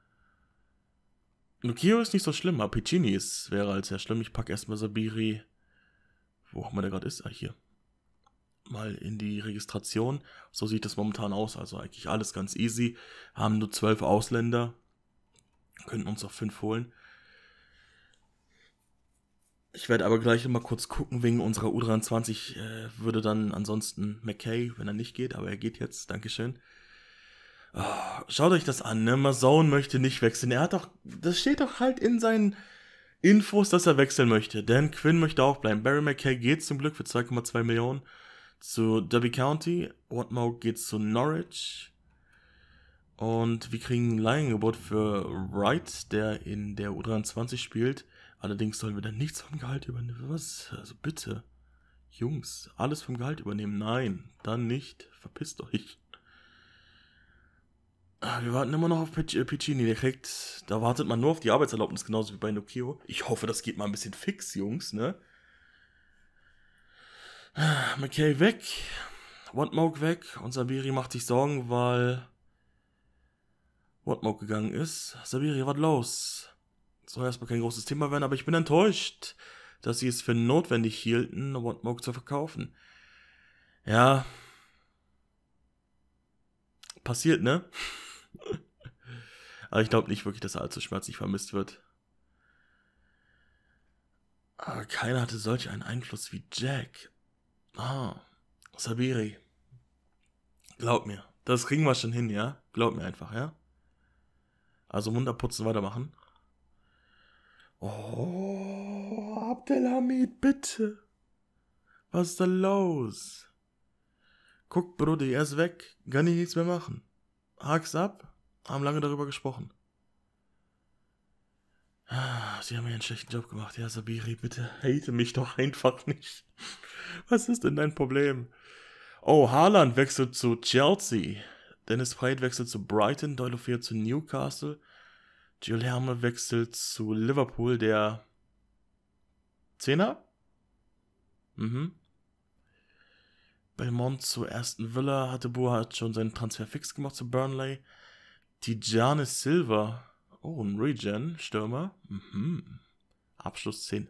Lucio ist nicht so schlimm, aber Piccini wäre halt sehr schlimm. Ich packe erstmal Sabiri, wo auch immer der gerade ist, hier, mal in die Registration. So sieht das momentan aus, also eigentlich alles ganz easy. Haben nur 12 Ausländer, könnten uns auch 5 holen. Ich werde aber gleich mal kurz gucken, wegen unserer U23 würde dann ansonsten McKay, wenn er nicht geht, aber er geht jetzt, dankeschön. Oh, schaut euch das an, ne? Mazone möchte nicht wechseln. Er hat doch, das steht doch halt in seinen Infos, dass er wechseln möchte. Dan Quinn möchte auch bleiben. Barry McKay geht zum Glück für 2,2 Millionen zu Derby County. Watmough geht zu Norwich. Und wir kriegen ein Leihangebot für Wright, der in der U23 spielt. Allerdings sollen wir dann nichts vom Gehalt übernehmen. Was? Also bitte. Jungs, alles vom Gehalt übernehmen. Nein, dann nicht. Verpisst euch. Wir warten immer noch auf Piccini. Der kriegt, da wartet man nur auf die Arbeitserlaubnis, genauso wie bei Lucio. Ich hoffe, das geht mal ein bisschen fix, Jungs, ne? McKay weg. Watmough weg. Und Sabiri macht sich Sorgen, weil Watmough gegangen ist. Sabiri, was los? Soll erstmal kein großes Thema werden, aber ich bin enttäuscht, dass sie es für notwendig hielten, Watmough zu verkaufen. Ja. Passiert, ne? Aber ich glaube nicht wirklich, dass er allzu schmerzlich vermisst wird. Aber keiner hatte solch einen Einfluss wie Jack. Sabiri. Glaub mir, das kriegen wir schon hin, ja? Glaub mir einfach, ja? Also Mund abputzen, weitermachen. Oh, Abdelhamid, bitte. Was ist da los? Guck, Brudi, er ist weg. Kann ich nichts mehr machen. Hak's ab. Haben lange darüber gesprochen. Sie haben mir einen schlechten Job gemacht. Ja, Sabiri, bitte hate mich doch einfach nicht. Was ist denn dein Problem? Oh, Haaland wechselt zu Chelsea. Dennis Praet wechselt zu Brighton. Deulofeu zu Newcastle. Jules Herme wechselt zu Liverpool, der Zehner? Belmont zu Aston Villa. Hateboer hat schon seinen Transfer fix gemacht zu Burnley. Tijane Silva. Oh, ein Regen, Stürmer. Abschluss 10.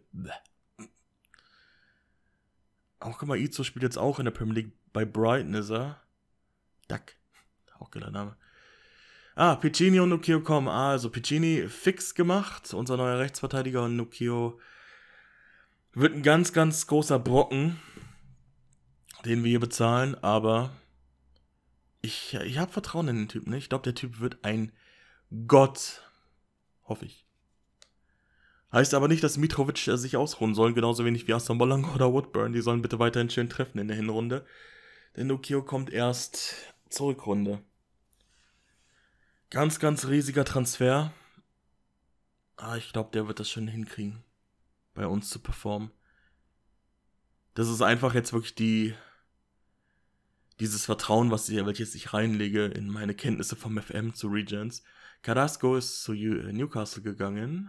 Auch guck mal, Izo spielt jetzt auch in der Premier League. Bei Brighton ist er. Duck. Auch geiler Name. Piccini und Lucio kommen. Also Piccini fix gemacht. Unser neuer Rechtsverteidiger, und Lucio wird ein ganz, ganz großer Brocken, den wir hier bezahlen. Aber ich habe Vertrauen in den Typen. Ne? Ich glaube, der Typ wird ein Gott. Hoffe ich. Heißt aber nicht, dass Mitrovic sich ausruhen soll, genauso wenig wie Aston Bollango oder Woodburn. Die sollen bitte weiterhin schön treffen in der Hinrunde. Denn Lucio kommt erst zur Rückrunde. Ganz, ganz riesiger Transfer. Ich glaube, der wird das schon hinkriegen, bei uns zu performen. Das ist einfach jetzt wirklich dieses Vertrauen, welches ich reinlege in meine Kenntnisse vom FM zu Regents. Carrasco ist zu Newcastle gegangen.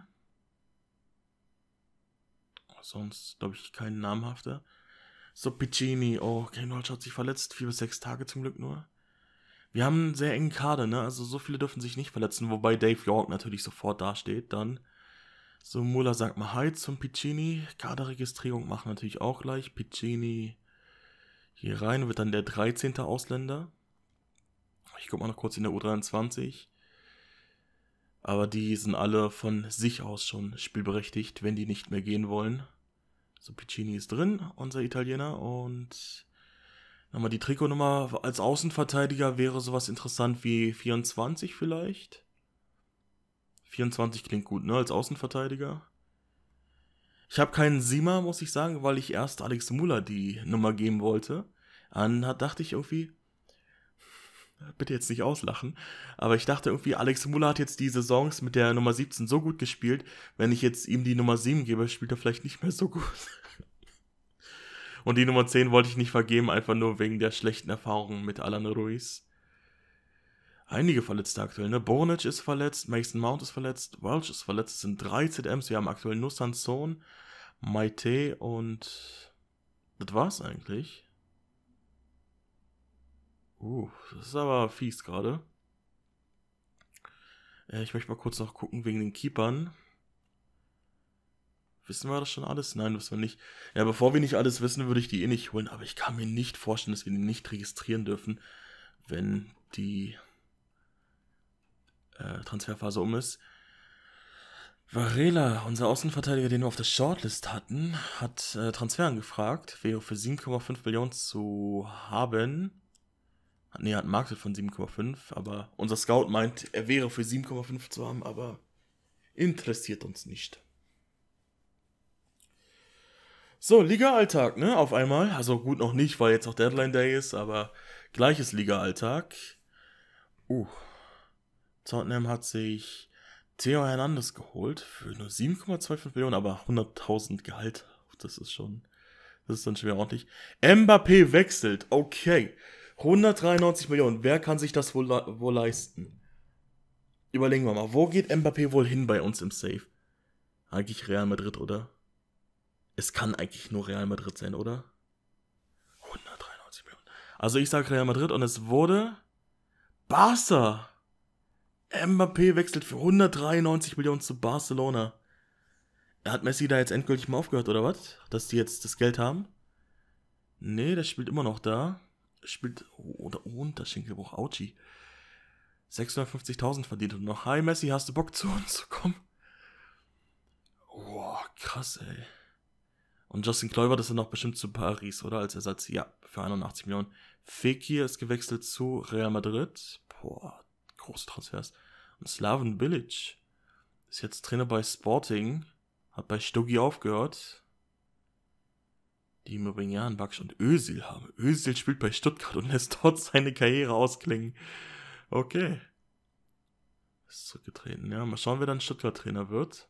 Sonst, glaube ich, kein namhafter. So, Piccini. Oh, Kane Walsh hat sich verletzt. 4 bis 6 Tage zum Glück nur. Wir haben einen sehr engen Kader, ne? Also so viele dürfen sich nicht verletzen, wobei Dave York natürlich sofort dasteht dann. So, Muller sagt mal Hi zum Piccini. Kaderregistrierung machen natürlich auch gleich. Piccini hier rein, wird dann der 13. Ausländer. Ich gucke mal noch kurz in der U23. Aber die sind alle von sich aus schon spielberechtigt, wenn die nicht mehr gehen wollen. So, Piccini ist drin, unser Italiener. Und nochmal die Trikotnummer als Außenverteidiger wäre sowas interessant wie 24 vielleicht. 24 klingt gut, ne, als Außenverteidiger. Ich habe keinen Sima, muss ich sagen, weil ich erst Alex Muller die Nummer geben wollte. Dann dachte ich irgendwie, bitte jetzt nicht auslachen, aber ich dachte irgendwie, Alex Muller hat jetzt die Saisons mit der Nummer 17 so gut gespielt, wenn ich jetzt ihm die Nummer 7 gebe, spielt er vielleicht nicht mehr so gut. Und die Nummer 10 wollte ich nicht vergeben, einfach nur wegen der schlechten Erfahrungen mit Alan Ruiz. Einige Verletzte aktuell, ne? Bornic ist verletzt, Mason Mount ist verletzt, Welch ist verletzt, es sind 3 ZMs, wir haben aktuell nur Sanson, Maite und das war's eigentlich. Das ist aber fies gerade. Ich möchte mal kurz noch gucken wegen den Keepern. Wissen wir das schon alles? Nein, wissen wir nicht. Ja, bevor wir nicht alles wissen, würde ich die eh nicht holen, aber ich kann mir nicht vorstellen, dass wir die nicht registrieren dürfen, wenn die Transferphase um ist. Varela, unser Außenverteidiger, den wir auf der Shortlist hatten, hat Transfer angefragt, wäre für 7,5 Millionen zu haben. Ne, hat einen Marktwert von 7,5, aber unser Scout meint, er wäre für 7,5 zu haben, aber interessiert uns nicht. So, Liga-Alltag, ne, auf einmal. Also gut noch nicht, weil jetzt auch Deadline Day ist, aber gleiches Liga-Alltag. Tottenham hat sich Theo Hernandez geholt für nur 7,25 Millionen, aber 100.000 Gehalt. Das ist dann schon wieder ordentlich. Mbappé wechselt, okay. 193 Millionen, wer kann sich das wohl leisten? Überlegen wir mal, wo geht Mbappé wohl hin bei uns im Safe? Eigentlich Real Madrid, oder? Es kann eigentlich nur Real Madrid sein, oder? 193 Millionen. Also ich sage Real Madrid und es wurde Barca. Mbappé wechselt für 193 Millionen zu Barcelona. Hat Messi da jetzt endgültig mal aufgehört, oder was? Dass die jetzt das Geld haben? Nee, der spielt immer noch da. Spielt. Oder Unterschenkelbruch, Auchi. 650.000 verdient und noch. Hi Messi, hast du Bock zu uns zu kommen? Boah, krass, ey. Und Justin Kluivert ist dann noch bestimmt zu Paris, oder? Als Ersatz. Ja, für 81 Millionen. Fekir ist gewechselt zu Real Madrid. Boah, große Transfers. Und Slaven Bilic ist jetzt Trainer bei Sporting. Hat bei Stuggi aufgehört. Die Mourinho, Baksch und Özil haben. Özil spielt bei Stuttgart und lässt dort seine Karriere ausklingen. Okay. Ist zurückgetreten, ja. Mal schauen, wer dann Stuttgart-Trainer wird.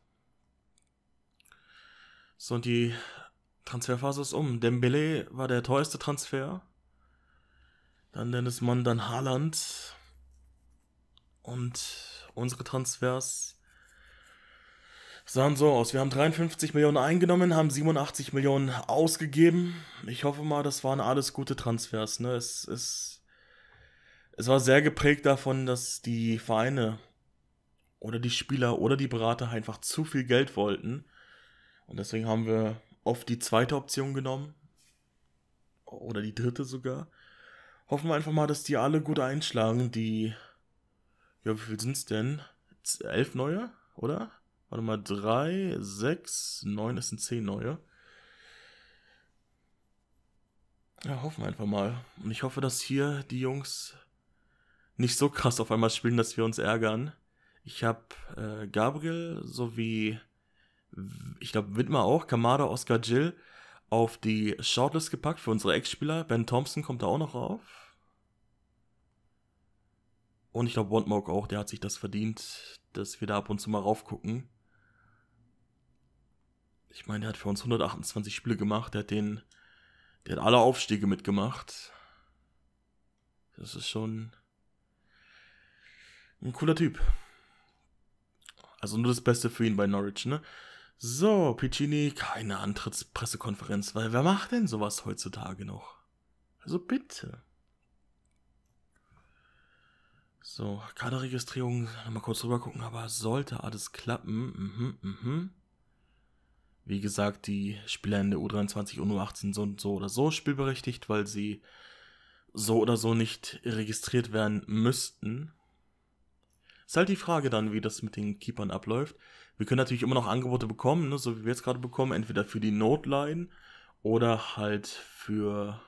So, und die Transferphase ist um. Dembele war der teuerste Transfer. Dann Dennis Mann, dann Haaland. Und unsere Transfers sahen so aus. Wir haben 53 Millionen eingenommen, haben 87 Millionen ausgegeben. Ich hoffe mal, das waren alles gute Transfers. Ne? Es war sehr geprägt davon, dass die Vereine oder die Spieler oder die Berater einfach zu viel Geld wollten. Und deswegen haben wir oft die zweite Option genommen. Oder die dritte sogar. Hoffen wir einfach mal, dass die alle gut einschlagen. Ja, wie viel sind es denn? 11 neue, oder? Warte mal, 3, 6, 9, es sind 10 neue. Ja, hoffen wir einfach mal. Und ich hoffe, dass hier die Jungs nicht so krass auf einmal spielen, dass wir uns ärgern. Ich habe Gabriel sowie, ich glaube, Widmer auch, Kamada, Oscar Gil auf die Shortlist gepackt für unsere Ex-Spieler. Ben Thompson kommt da auch noch rauf. Und ich glaube, Wondmoke auch, der hat sich das verdient, dass wir da ab und zu mal raufgucken. Ich meine, der hat für uns 128 Spiele gemacht, der hat alle Aufstiege mitgemacht. Das ist schon ein cooler Typ. Also nur das Beste für ihn bei Norwich, ne? So, Piccini, keine Antrittspressekonferenz, weil wer macht denn sowas heutzutage noch? Also bitte. So, Kaderregistrierung, nochmal kurz drüber gucken, aber sollte alles klappen. Wie gesagt, die Spieler in der U23 und U18 sind so oder so spielberechtigt, weil sie so oder so nicht registriert werden müssten. Ist halt die Frage dann, wie das mit den Keepern abläuft. Wir können natürlich immer noch Angebote bekommen, ne, so wie wir jetzt gerade bekommen, entweder für die Notline oder halt für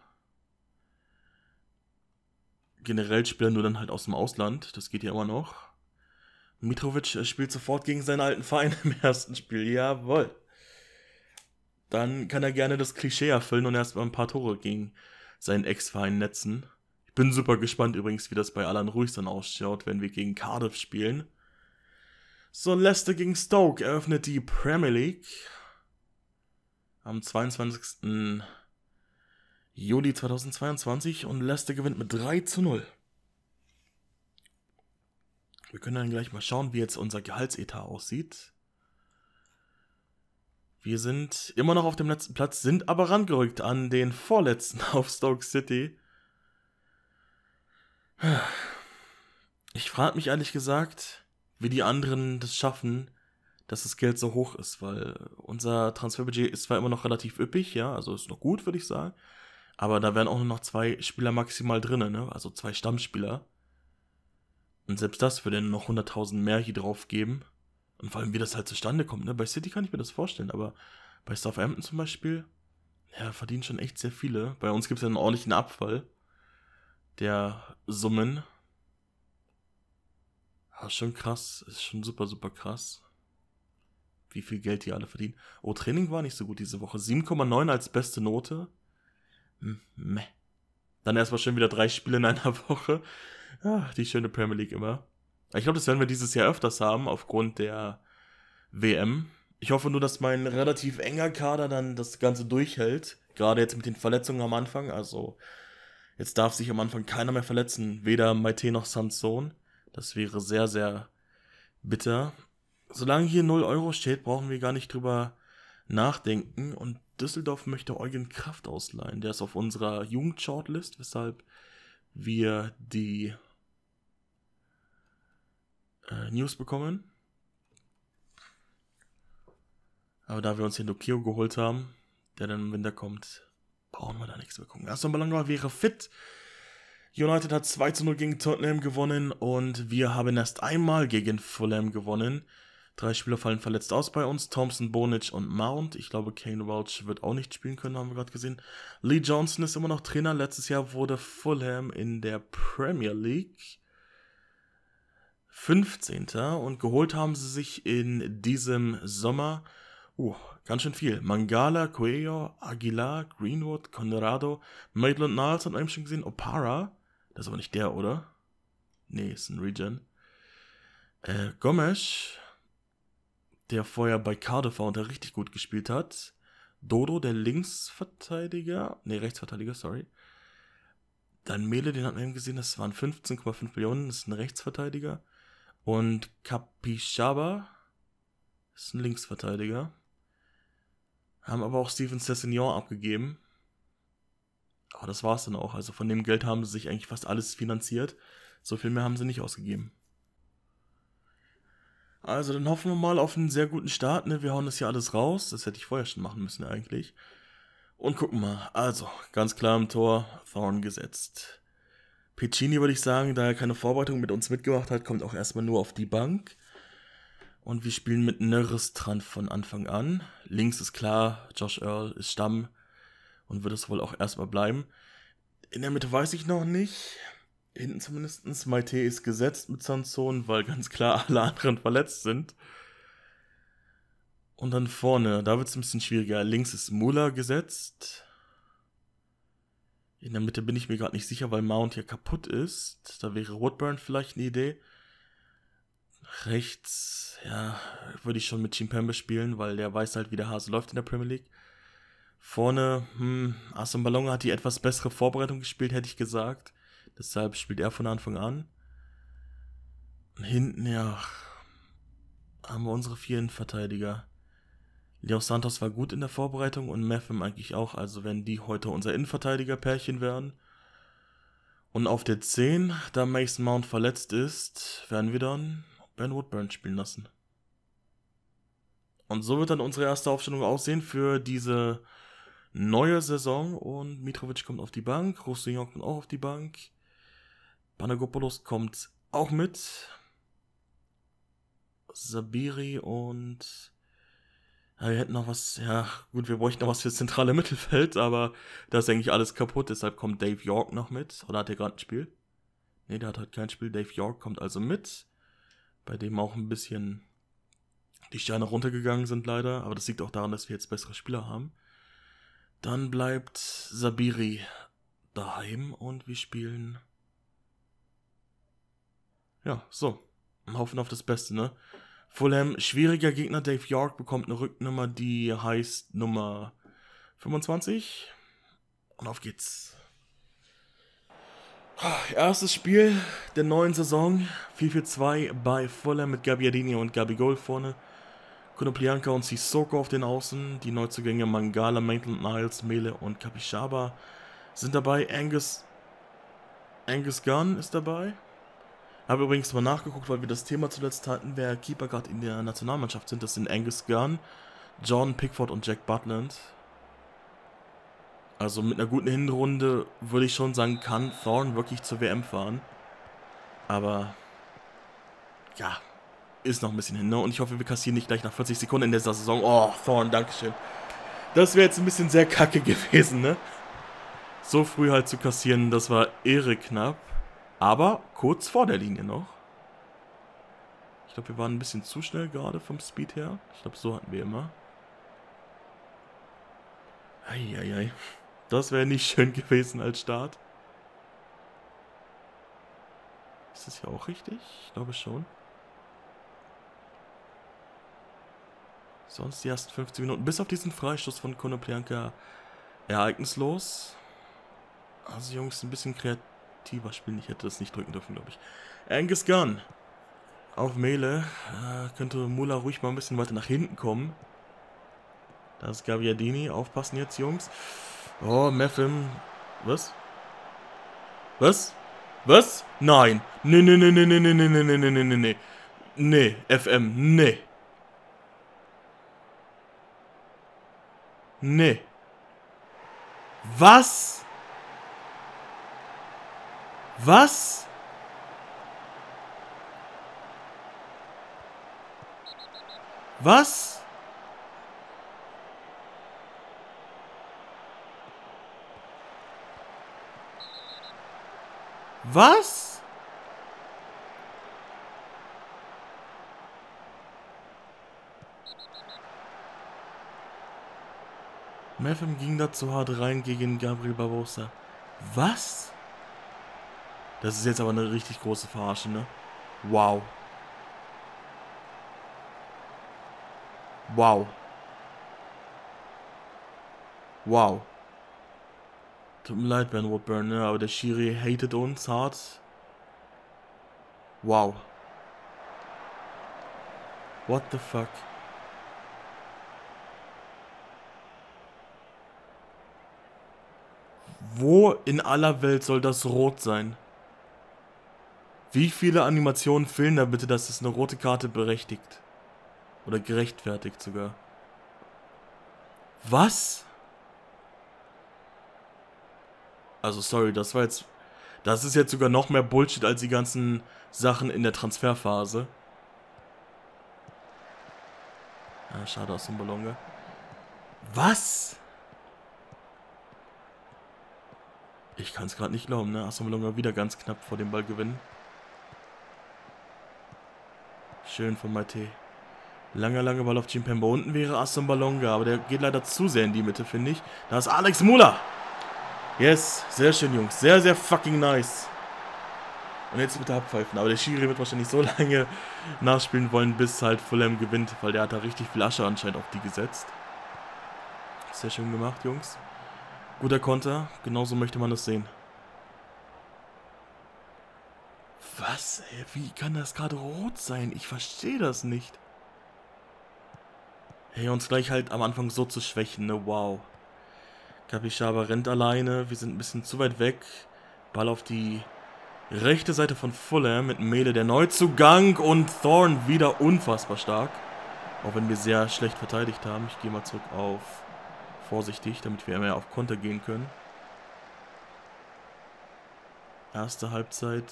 generell Spieler nur dann halt aus dem Ausland. Das geht ja immer noch. Mitrovic spielt sofort gegen seinen alten Verein im ersten Spiel. Jawohl. Dann kann er gerne das Klischee erfüllen und erstmal ein paar Tore gegen seinen Ex-Verein netzen. Ich bin super gespannt übrigens, wie das bei Alan Ruiz dann ausschaut, wenn wir gegen Cardiff spielen. So, Leicester gegen Stoke eröffnet die Premier League am 22. Juli 2022 und Leicester gewinnt mit 3:0. Wir können dann gleich mal schauen, wie jetzt unser Gehaltsetat aussieht. Wir sind immer noch auf dem letzten Platz, sind aber rangerückt an den vorletzten auf Stoke City. Ich frage mich ehrlich gesagt, wie die anderen das schaffen, dass das Geld so hoch ist, weil unser Transferbudget ist zwar immer noch relativ üppig, ja, also ist noch gut, würde ich sagen, aber da wären auch nur noch 2 Spieler maximal drin, ne? Also 2 Stammspieler. Und selbst das würde noch 100.000 mehr hier drauf geben. Und vor allem, wie das halt zustande kommt, ne? Bei City kann ich mir das vorstellen, aber bei Southampton zum Beispiel, ja, verdienen schon echt sehr viele. Bei uns gibt es ja einen ordentlichen Abfall der Summen. Ja, schon krass, ist schon super, super krass, wie viel Geld die alle verdienen. Oh, Training war nicht so gut diese Woche. 7,9 als beste Note. Meh. Dann erstmal schon wieder 3 Spiele in einer Woche. Ja, die schöne Premier League immer. Ich glaube, das werden wir dieses Jahr öfters haben, aufgrund der WM. Ich hoffe nur, dass mein relativ enger Kader dann das Ganze durchhält. Gerade jetzt mit den Verletzungen am Anfang. Also, jetzt darf sich am Anfang keiner mehr verletzen. Weder Maite noch Sanson. Das wäre sehr, sehr bitter. Solange hier 0 Euro steht, brauchen wir gar nicht drüber nachdenken. Und Düsseldorf möchte Eugen Kraft ausleihen. Der ist auf unserer Jugend-Shortlist, weshalb wir die News bekommen. Aber da wir uns den Dokio geholt haben, der dann im Winter kommt, brauchen wir da nichts mehr gucken. Aston Villa wäre fit. United hat 2:0 gegen Tottenham gewonnen und wir haben erst einmal gegen Fulham gewonnen. 3 Spieler fallen verletzt aus bei uns. Thompson, Bonic und Mount. Ich glaube, Kane Welch wird auch nicht spielen können, haben wir gerade gesehen. Lee Johnson ist immer noch Trainer. Letztes Jahr wurde Fulham in der Premier League 15. Und geholt haben sie sich in diesem Sommer ganz schön viel. Mangala, Coelho, Aguilar, Greenwood, Conrado, Maitland-Niles hat man eben schon gesehen. Opara. Das ist aber nicht der, oder? Nee, ist ein Regen. Gomes, der vorher bei Cardiff war und der richtig gut gespielt hat. Dodo, der Rechtsverteidiger, sorry. Dann Mele, den hat man eben gesehen, das waren 15,5 Millionen, das ist ein Rechtsverteidiger. Und Capixaba ist ein Linksverteidiger. Haben aber auch Steven Sessegnon abgegeben. Aber das war's dann auch. Also von dem Geld haben sie sich eigentlich fast alles finanziert. So viel mehr haben sie nicht ausgegeben. Also dann hoffen wir mal auf einen sehr guten Start. Ne? Wir hauen das hier alles raus. Das hätte ich vorher schon machen müssen eigentlich. Und gucken mal. Also, ganz klar im Tor Thorne gesetzt. Piccini würde ich sagen, da er keine Vorbereitung mit uns mitgemacht hat, kommt auch erstmal nur auf die Bank. Und wir spielen mit Nörrestrand von Anfang an. Links ist klar, Josh Earl ist Stamm und wird es wohl auch erstmal bleiben. In der Mitte weiß ich noch nicht. Hinten zumindest. Maite ist gesetzt mit Sanson, weil ganz klar alle anderen verletzt sind. Und dann vorne, da wird es ein bisschen schwieriger. Links ist Muller gesetzt. In der Mitte bin ich mir gerade nicht sicher, weil Mount hier kaputt ist. Da wäre Woodburn vielleicht eine Idee. Rechts, ja, würde ich schon mit Chimpembe spielen, weil der weiß halt, wie der Hase läuft in der Premier League. Vorne, Aston Ballon hat die etwas bessere Vorbereitung gespielt, hätte ich gesagt. Deshalb spielt er von Anfang an. Und hinten, ja, haben wir unsere 4 Innenverteidiger. Leo Santos war gut in der Vorbereitung und Meffem eigentlich auch, also wenn die heute unser Innenverteidiger-Pärchen wären. Und auf der 10, da Mason Mount verletzt ist, werden wir dann Ben Woodburn spielen lassen. Und so wird dann unsere erste Aufstellung aussehen für diese neue Saison. Und Mitrovic kommt auf die Bank, Roussillon kommt auch auf die Bank. Panagopoulos kommt auch mit. Sabiri und... Ja, wir hätten noch was... Ja, gut, wir bräuchten noch was fürs zentrale Mittelfeld, aber da ist eigentlich alles kaputt. Deshalb kommt Dave York noch mit. Oder hat er gerade ein Spiel? Ne, der hat halt kein Spiel. Dave York kommt also mit. Bei dem auch ein bisschen die Sterne runtergegangen sind leider. Aber das liegt auch daran, dass wir jetzt bessere Spieler haben. Dann bleibt Sabiri daheim und wir spielen... Ja, so. Hoffen auf das Beste, ne? Fulham, schwieriger Gegner. Dave York bekommt eine Rücknummer, die heißt Nummer 25. Und auf geht's. Erstes Spiel der neuen Saison. 4-4-2 bei Fulham mit Gabbiadini und Gabigol vorne. Konoplyanka und Sissoko auf den Außen. Die Neuzugänge Mangala, Maitland-Niles, Mele und Kapishaba sind dabei. Angus Gunn ist dabei. Habe übrigens mal nachgeguckt, weil wir das Thema zuletzt hatten, wer Keeper gerade in der Nationalmannschaft sind. Das sind Angus Gunn, Jordan Pickford und Jack Butland. Also mit einer guten Hinrunde würde ich schon sagen, kann Thorne wirklich zur WM fahren. Aber ja, ist noch ein bisschen hin, ne? Und ich hoffe, wir kassieren nicht gleich nach 40 Sekunden in dieser Saison. Oh, Thorne, dankeschön. Das wäre jetzt ein bisschen sehr kacke gewesen, ne? So früh halt zu kassieren, das war irre knapp. Aber kurz vor der Linie noch. Ich glaube, wir waren ein bisschen zu schnell gerade vom Speed her. Ich glaube, so hatten wir immer. Eieiei. Das wäre nicht schön gewesen als Start. Ist das hier auch richtig? Ich glaube schon. Sonst die ersten 15 Minuten, bis auf diesen Freistoß von Konoplyanka, ereignislos. Also Jungs, ein bisschen kreativer spielen. Ich hätte das nicht drücken dürfen, glaube ich. Angus Gunn auf Mele. Könnte Muller ruhig mal ein bisschen weiter nach hinten kommen. Da ist Gabbiadini. Aufpassen jetzt, Jungs. Oh, Meffem. Was? Was? Was? Nein. Nee, nee, nee, nee, nee, nee, nee, nee, nee, nee, nee, nee. Nee, FM, nee. Nee. Was? Was? Was? Was? Meffem ging da zu hart rein gegen Gabriel Barbosa. Was? Das ist jetzt aber eine richtig große Verarsche, ne? Wow. Wow. Wow. Tut mir leid, Ben Woodburn, ne? Aber der Schiri hatet uns hart. Wow. What the fuck? Wo in aller Welt soll das rot sein? Wie viele Animationen fehlen da bitte, dass es eine rote Karte berechtigt? Oder gerechtfertigt sogar. Was? Also sorry, das ist jetzt sogar noch mehr Bullshit als die ganzen Sachen in der Transferphase. Ah, schade aus dem Ballonga. Was? Ich kann es gerade nicht glauben, ne? Asombalonga wieder ganz knapp vor dem Ball gewinnen. Schön von Maite. Langer Ball auf Chimpemba. Unten wäre Asombalonga, aber der geht leider zu sehr in die Mitte, finde ich. Da ist Alex Muller. Yes, sehr schön, Jungs. Sehr, sehr fucking nice. Und jetzt bitte abpfeifen. Aber der Schiri wird wahrscheinlich so lange nachspielen wollen, bis halt Fulham gewinnt, weil der hat da richtig viel Asche anscheinend auf die gesetzt. Sehr schön gemacht, Jungs. Guter Konter, genauso möchte man das sehen. Was, ey? Wie kann das gerade rot sein? Ich verstehe das nicht. Hey, uns gleich halt am Anfang so zu schwächen, ne? Wow. Kapishaba rennt alleine, wir sind ein bisschen zu weit weg. Ball auf die rechte Seite von Fulham mit Mele, der Neuzugang, und Thorne wieder unfassbar stark. Auch wenn wir sehr schlecht verteidigt haben. Ich gehe mal zurück auf vorsichtig, damit wir mehr auf Konter gehen können. Erste Halbzeit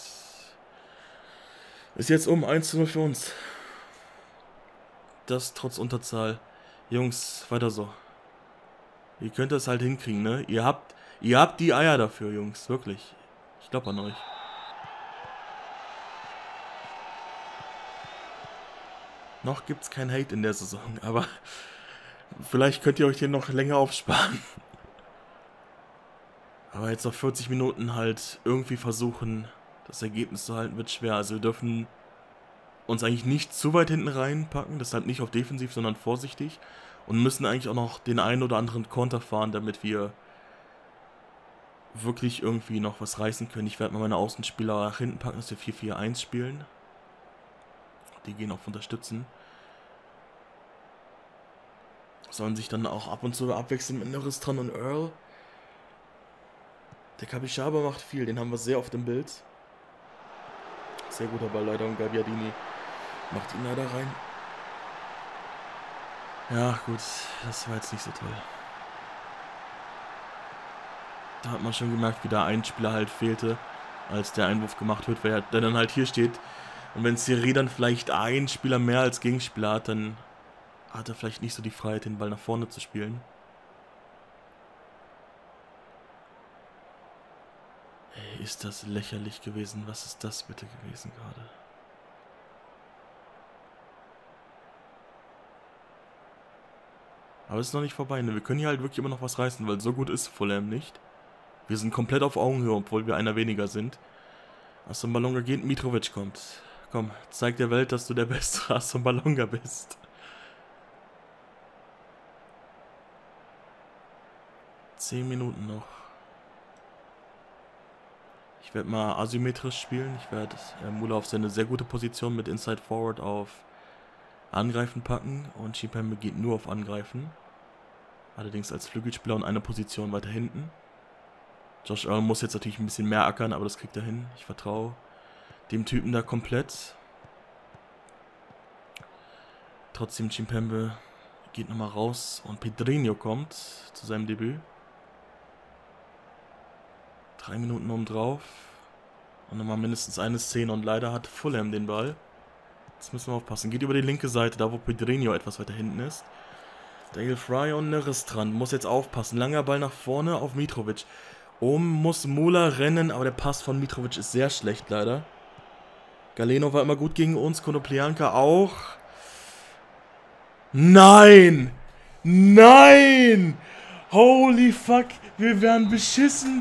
ist jetzt um 1:0 für uns. Das trotz Unterzahl. Jungs, weiter so. Ihr könnt das halt hinkriegen, ne? Ihr habt die Eier dafür, Jungs. Wirklich. Ich glaube an euch. Noch gibt's kein Hate in der Saison, aber vielleicht könnt ihr euch den noch länger aufsparen. Aber jetzt noch 40 Minuten halt irgendwie versuchen, das Ergebnis zu halten, wird schwer. Also wir dürfen uns eigentlich nicht zu weit hinten reinpacken, deshalb nicht auf defensiv, sondern vorsichtig. Und müssen eigentlich auch noch den einen oder anderen Konter fahren, damit wir wirklich irgendwie noch was reißen können. Ich werde mal meine Außenspieler nach hinten packen, dass wir 4-4-1 spielen. Die gehen auf Unterstützen. Sollen sich dann auch ab und zu abwechseln mit Neristran und Earl. Der Kabishaba macht viel, den haben wir sehr oft im Bild. Sehr guter Ball leider und Gabbiadini macht ihn leider rein. Ja gut, das war jetzt nicht so toll. Da hat man schon gemerkt, wie da ein Spieler halt fehlte, als der Einwurf gemacht wird, weil der dann halt hier steht. Und wenn Siri dann vielleicht ein Spieler mehr als Gegenspieler hat, dann hat er vielleicht nicht so die Freiheit, den Ball nach vorne zu spielen. Ey, ist das lächerlich gewesen? Was ist das bitte gewesen gerade? Aber es ist noch nicht vorbei, ne? Wir können hier halt wirklich immer noch was reißen, weil so gut ist Fulham nicht. Wir sind komplett auf Augenhöhe, obwohl wir einer weniger sind. Aston Balonga geht, Mitrovic kommt. Komm, zeig der Welt, dass du der bessere Aston Balonga bist. 10 Minuten noch. Ich werde mal asymmetrisch spielen. Ich werde Mula auf seine sehr gute Position mit Inside Forward auf Angreifen packen. Und Chipembe geht nur auf Angreifen. Allerdings als Flügelspieler und eine Position weiter hinten. Josh Earl muss jetzt natürlich ein bisschen mehr ackern, aber das kriegt er hin. Ich vertraue dem Typen da komplett. Trotzdem Chimpembe geht nochmal raus und Pedrinho kommt zu seinem Debüt. 3 Minuten oben drauf. Und nochmal mindestens eine Szene und leider hat Fulham den Ball. Jetzt müssen wir aufpassen. Geht über die linke Seite, da wo Pedrinho etwas weiter hinten ist. Dale Fry und Neristran muss jetzt aufpassen. Langer Ball nach vorne auf Mitrovic. Muss Mula rennen, aber der Pass von Mitrovic ist sehr schlecht leider. Galeno war immer gut gegen uns, Konoplyanka auch. Nein! Nein! Holy fuck, wir werden beschissen.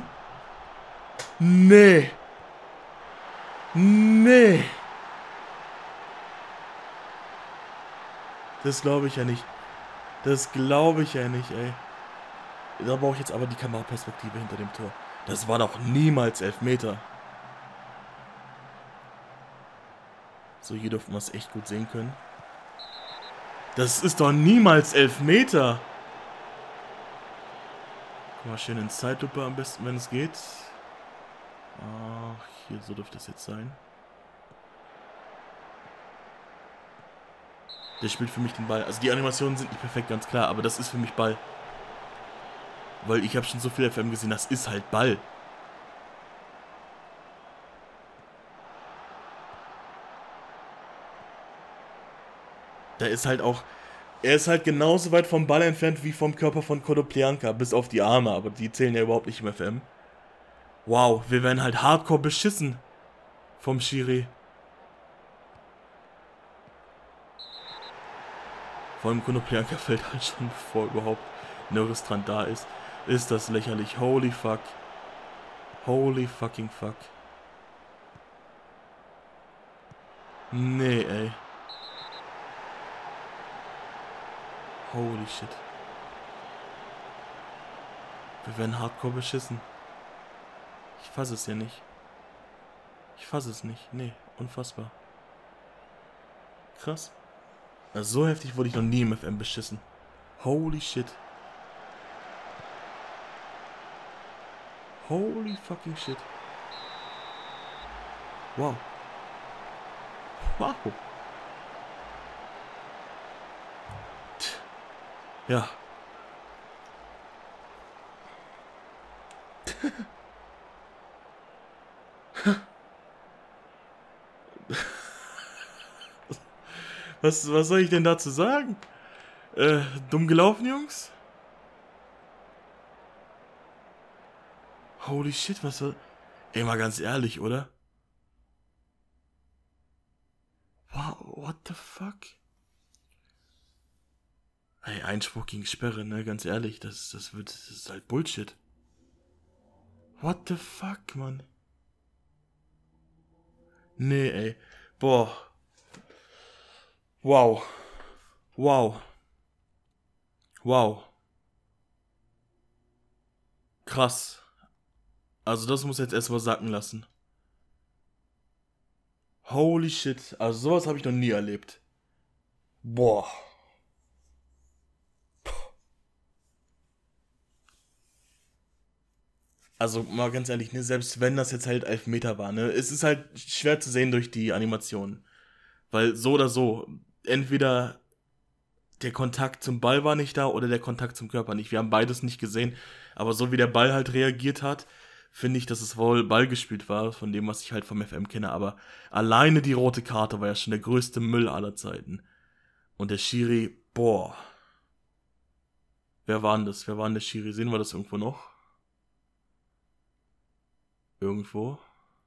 Nee. Nee. Das glaube ich ja nicht. Das glaube ich ja nicht, ey. Da brauche ich jetzt aber die Kameraperspektive hinter dem Tor. Das war doch niemals Elfmeter. So, hier dürfen wir es echt gut sehen können. Das ist doch niemals Elfmeter. Guck mal, schön in Zeitlupe am besten, wenn es geht. Ach, hier, so dürfte es jetzt sein. Der spielt für mich den Ball. Also die Animationen sind nicht perfekt, ganz klar, aber das ist für mich Ball. Weil ich habe schon so viel FM gesehen, das ist halt Ball. Da ist halt auch... Er ist halt genauso weit vom Ball entfernt wie vom Körper von Konoplyanka, bis auf die Arme, aber die zählen ja überhaupt nicht im FM. Wow, wir werden halt hardcore beschissen vom Schiri. Vor allem Konoplyanka fällt halt schon, bevor überhaupt Neristran da ist. Ist das lächerlich. Holy fuck. Holy fucking fuck. Nee, ey. Holy shit. Wir werden hardcore beschissen. Ich fasse es ja nicht. Ich fasse es nicht. Nee, unfassbar. Krass. Also so heftig wurde ich noch nie im FM beschissen. Holy shit. Holy fucking shit. Wow. Wow. Ja. Was soll ich denn dazu sagen? Dumm gelaufen, Jungs? Holy shit, was soll... Ey, mal ganz ehrlich, oder? Wow, what the fuck? Ey, Einspruch gegen Sperre, ne? Ganz ehrlich, das ist halt Bullshit. What the fuck, Mann? Nee, ey. Boah. Wow. Wow. Wow. Krass. Also das muss jetzt erstmal sacken lassen. Holy shit. Also sowas habe ich noch nie erlebt. Boah. Also mal ganz ehrlich, ne, selbst wenn das jetzt halt Elfmeter war, ne, es ist halt schwer zu sehen durch die Animationen. Weil so oder so, entweder der Kontakt zum Ball war nicht da oder der Kontakt zum Körper nicht. Wir haben beides nicht gesehen. Aber so wie der Ball halt reagiert hat, finde ich, dass es wohl Ball gespielt war, von dem, was ich halt vom FM kenne. Aber alleine die rote Karte war ja schon der größte Müll aller Zeiten. Und der Schiri, boah. Wer war denn das? Wer war denn der Schiri? Sehen wir das irgendwo noch? Irgendwo?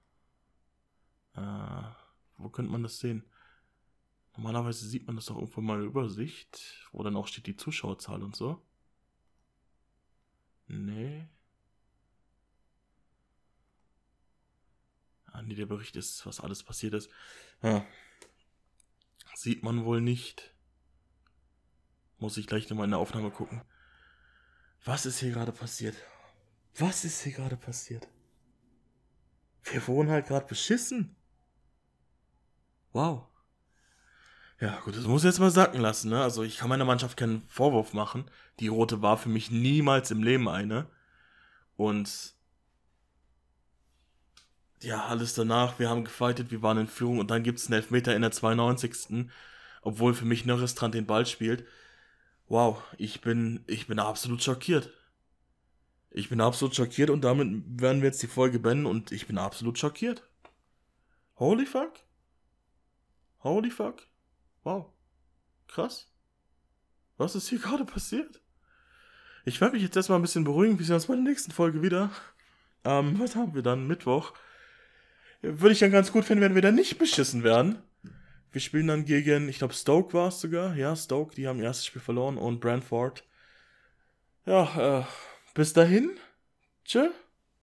Äh, wo könnte man das sehen? Normalerweise sieht man das doch irgendwo mal in der Übersicht, wo dann auch steht die Zuschauerzahl und so. Nee. Ah, nee, der Bericht ist, was alles passiert ist. Ja. Sieht man wohl nicht. Muss ich gleich nochmal in der Aufnahme gucken. Was ist hier gerade passiert? Was ist hier gerade passiert? Wir wurden halt gerade beschissen. Wow. Ja, gut, das muss ich jetzt mal sacken lassen, ne? Also ich kann meiner Mannschaft keinen Vorwurf machen. Die rote war für mich niemals im Leben eine. Und ja, alles danach, wir haben gefightet, wir waren in Führung und dann gibt es einen Elfmeter in der 92. Obwohl für mich Nörrestrand den Ball spielt. Wow, ich bin absolut schockiert. Ich bin absolut schockiert und damit werden wir jetzt die Folge beenden und ich bin absolut schockiert. Holy fuck? Holy fuck? Wow. Krass. Was ist hier gerade passiert? Ich werde mich jetzt erstmal ein bisschen beruhigen. Wir sehen uns bei der nächsten Folge wieder. Was haben wir dann? Mittwoch. Würde ich dann ganz gut finden, wenn wir dann nicht beschissen werden. Wir spielen dann gegen, ich glaube Stoke war es sogar. Ja, Stoke, die haben ihr erstes Spiel verloren und Brentford. Ja, bis dahin. Tschö.